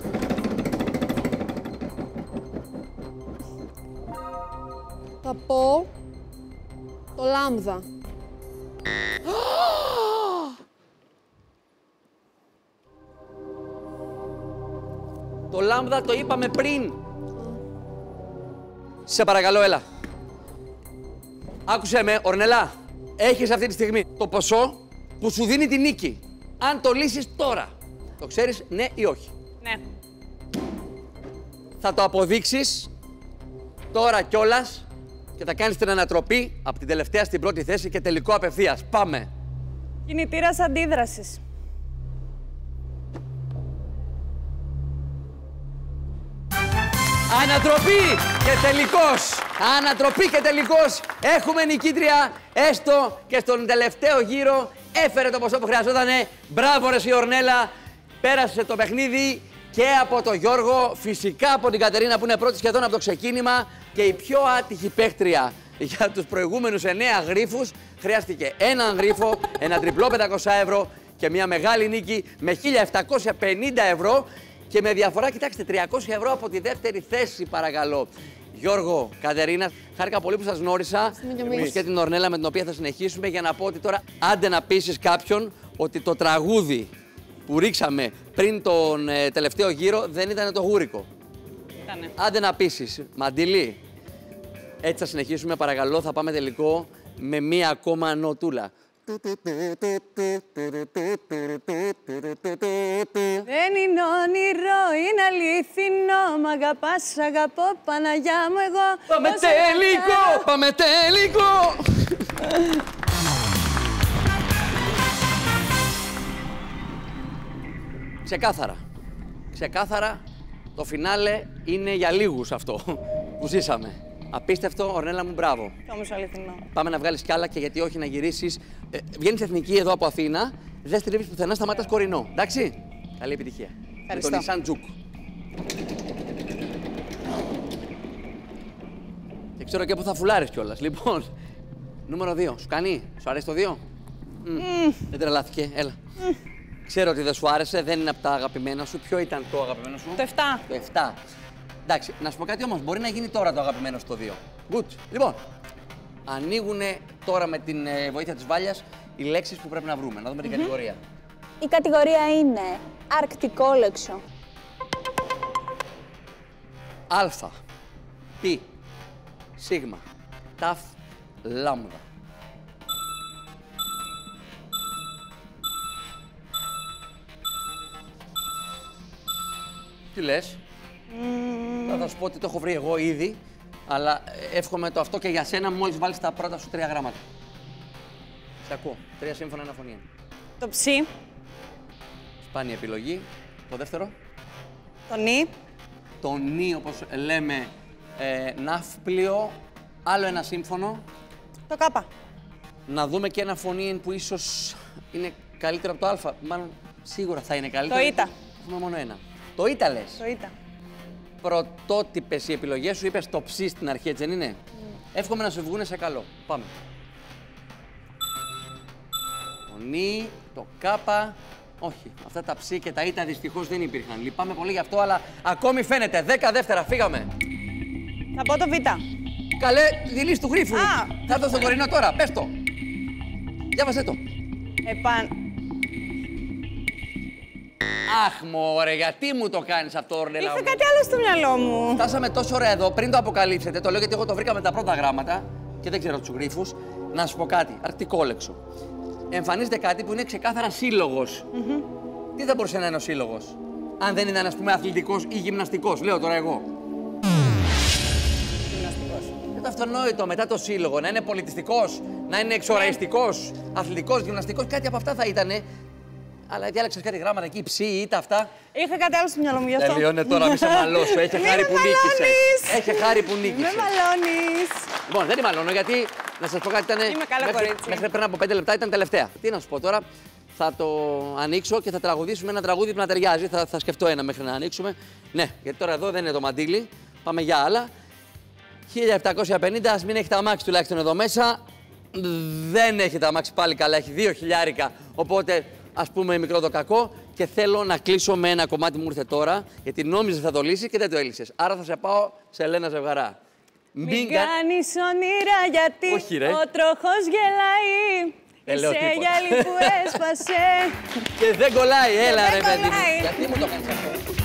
Θα πω το λάμδα. Το λάμδα το είπαμε πριν. Σε παρακαλώ, έλα. Άκουσέ με, Ορνελά. Έχεις αυτή τη στιγμή το ποσό που σου δίνει τη νίκη. Αν το λύσεις τώρα. Το ξέρεις, ναι ή όχι? Ναι. Θα το αποδείξεις τώρα κιόλας και θα κάνεις την ανατροπή από την τελευταία στην πρώτη θέση και τελικό απευθείας. Πάμε. Κινητήρας αντίδρασης. Ανατροπή και τελικός. Ανατροπή και τελικός. Έχουμε νικήτρια, έστω και στον τελευταίο γύρο. Έφερε το ποσό που χρειαζότανε. Μπράβο ρε η Ορνέλα. Πέρασε το παιχνίδι και από τον Γιώργο, φυσικά από την Κατερίνα που είναι πρώτη σχεδόν από το ξεκίνημα. Και η πιο άτυχη παίκτρια για τους προηγούμενους εννέα γρίφους χρειάστηκε έναν γρίφο, ένα τριπλό πεντακόσια ευρώ και μια μεγάλη νίκη με χίλια επτακόσια πενήντα ευρώ. Και με διαφορά, κοιτάξτε, τριακόσια ευρώ από τη δεύτερη θέση, παρακαλώ. Γιώργο, Κατερίνα, χάρηκα πολύ που σας γνώρισα. Εμείς και την Ορνέλα με την οποία θα συνεχίσουμε για να πω ότι τώρα άντε να πείσεις κάποιον ότι το τραγούδι που ρίξαμε πριν τον ε, τελευταίο γύρο δεν ήταν το γούρικο. Ήτανε. Άντε να πείσεις. Μαντιλή. Έτσι θα συνεχίσουμε, παρακαλώ. Θα πάμε τελικό με μία ακόμα νοτούλα. Δεν είναι όνειρο, είναι αληθινό. Μ' αγαπάς, αγαπώ, Παναγιά μου εγώ. Πάμε τελικό! Πάμε τελικό! Ξεκάθαρα. Ξεκάθαρα το φινάλε είναι για λίγους αυτό που ζήσαμε. Απίστευτο, Ορνέλα μου, μπράβο. Κι όμως αληθινό. Πάμε να βγάλεις κι άλλα και γιατί όχι να γυρίσεις. Ε, βγαίνεις εθνική εδώ από Αθήνα, δεν στρίβεις πουθενά, σταμάτας κορινό. Εντάξει. Καλή επιτυχία. Ευχαριστώ. Με τον Νισάν Τζουκ. Και ξέρω και πού θα φουλάρεις κιόλας. Λοιπόν, νούμερο δύο. Σου κάνει, σου αρέσει το δύο? Mm. Mm. Δεν τρελάθηκε, έλα. Mm. Ξέρω ότι δεν σου άρεσε, δεν είναι από τα αγαπημένα σου. Ποιο ήταν το αγαπημένο σου? Το επτά. Το επτά. Εντάξει, να σου πω κάτι όμως, μπορεί να γίνει τώρα το αγαπημένο στο δύο. Good. Λοιπόν, ανοίγουν τώρα με την ε, βοήθεια της Βάλιας οι λέξεις που πρέπει να βρούμε. Να δούμε την mm-hmm. κατηγορία. Η κατηγορία είναι αρκτικόλεξο. Α, Π, Σίγμα, Ταφ, Λάμδα. Τι λες? Mm. Θα σου πω ότι το έχω βρει εγώ ήδη, αλλά εύχομαι το αυτό και για σένα μόλις βάλεις τα πρώτα σου τρία γράμματα. Σε ακούω. Τρία σύμφωνα, ένα φωνή. Το ψι. Σπάνια επιλογή. Το δεύτερο. Το νι. Το νι, όπως λέμε, ε, ναύπλιο. Άλλο ένα σύμφωνο. Το κάπα. Να δούμε και ένα φωνή που ίσως είναι καλύτερο από το α. Μάλλον σίγουρα θα είναι καλύτερο. Το ήτα. Έχουμε μόνο ένα. Το ήτα λες. Το ήτα. Πρωτότυπες οι επιλογές σου, είπες το ψι στην αρχή, έτσι δεν είναι? Mm. Εύχομαι να σου βγούνε σε καλό. Πάμε. Το νι, το κάπα. Όχι, αυτά τα ψι και τα ήτα δυστυχώς δεν υπήρχαν. Λυπάμαι πολύ γι' αυτό, αλλά ακόμη φαίνεται. Δέκα δεύτερα, φύγαμε. Θα πω το β. Καλέ, τη λύση του γρίφου. Α. Θα έρθω στο κορινό τώρα, πες το. Διάβασέ το. Επαν... Αχ, μωρέ, γιατί μου το κάνεις αυτό, Ορνέλα Είχα μου? κάτι άλλο στο μυαλό μου. Φτάσαμε τόσο ωραία εδώ, πριν το αποκαλύψετε, το λέω γιατί εγώ το βρήκα με τα πρώτα γράμματα και δεν ξέρω τους γρίφους. Να σου πω κάτι, αρκτικόλεξο. Εμφανίζεται κάτι που είναι ξεκάθαρα σύλλογος. Mm-hmm. Τι θα μπορούσε να είναι ο σύλλογος, αν δεν ήταν, ας πούμε, αθλητικός ή γυμναστικός, λέω τώρα εγώ. Γυμναστικός. Είναι το αυτονόητο μετά το σύλλογο, να είναι πολιτιστικός, να είναι εξοραϊστικός, αθλητικός, γυμναστικός, κάτι από αυτά θα ήτανε. Αλλά διάλεξες κάτι γράμματα εκεί, ψι, ήτα αυτά. Είχα κάτι άλλο στο μυαλό μου γι' αυτό. Τελειώνε τώρα, μη σε μαλώσω. Έχει χάρη που νίκησες. Έχει χάρη που νίκησες. Με μαλώνεις. Λοιπόν, δεν τη μαλώνω γιατί να σας πω κάτι ήταν. Είμαι καλά μέχρι, κορίτσι. μέχρι πριν από πέντε λεπτά ήταν τελευταία. Τι να σου πω τώρα, θα το ανοίξω και θα τραγουδήσουμε ένα τραγούδι που να ταιριάζει. Θα, θα σκεφτώ ένα μέχρι να ανοίξουμε. Ναι, γιατί τώρα εδώ δεν είναι το μαντίλι. Πάμε για άλλα. χίλια επτακόσια πενήντα, ας μην έχει τα αμάξι τουλάχιστον εδώ μέσα. Δεν έχει τα αμάξι πάλι καλά, έχει δύο χιλιάρικα. Οπότε ας πούμε μικρό το κακό και θέλω να κλείσω με ένα κομμάτι που μου ήρθε τώρα, γιατί νόμιζα θα το λύσει και δεν το έλυσες. Άρα θα σε πάω σε Ελένα Ζευγαρά. Μην, Μην κάνεις ονείρα γιατί όχι, ρε. Ο τροχός γελάει. Είσαι γυαλί που έσπασε. Και δεν κολλάει, έλα δεν ρε παιδί μου. κολλάει. Γιατί μου το κάνεις αυτό?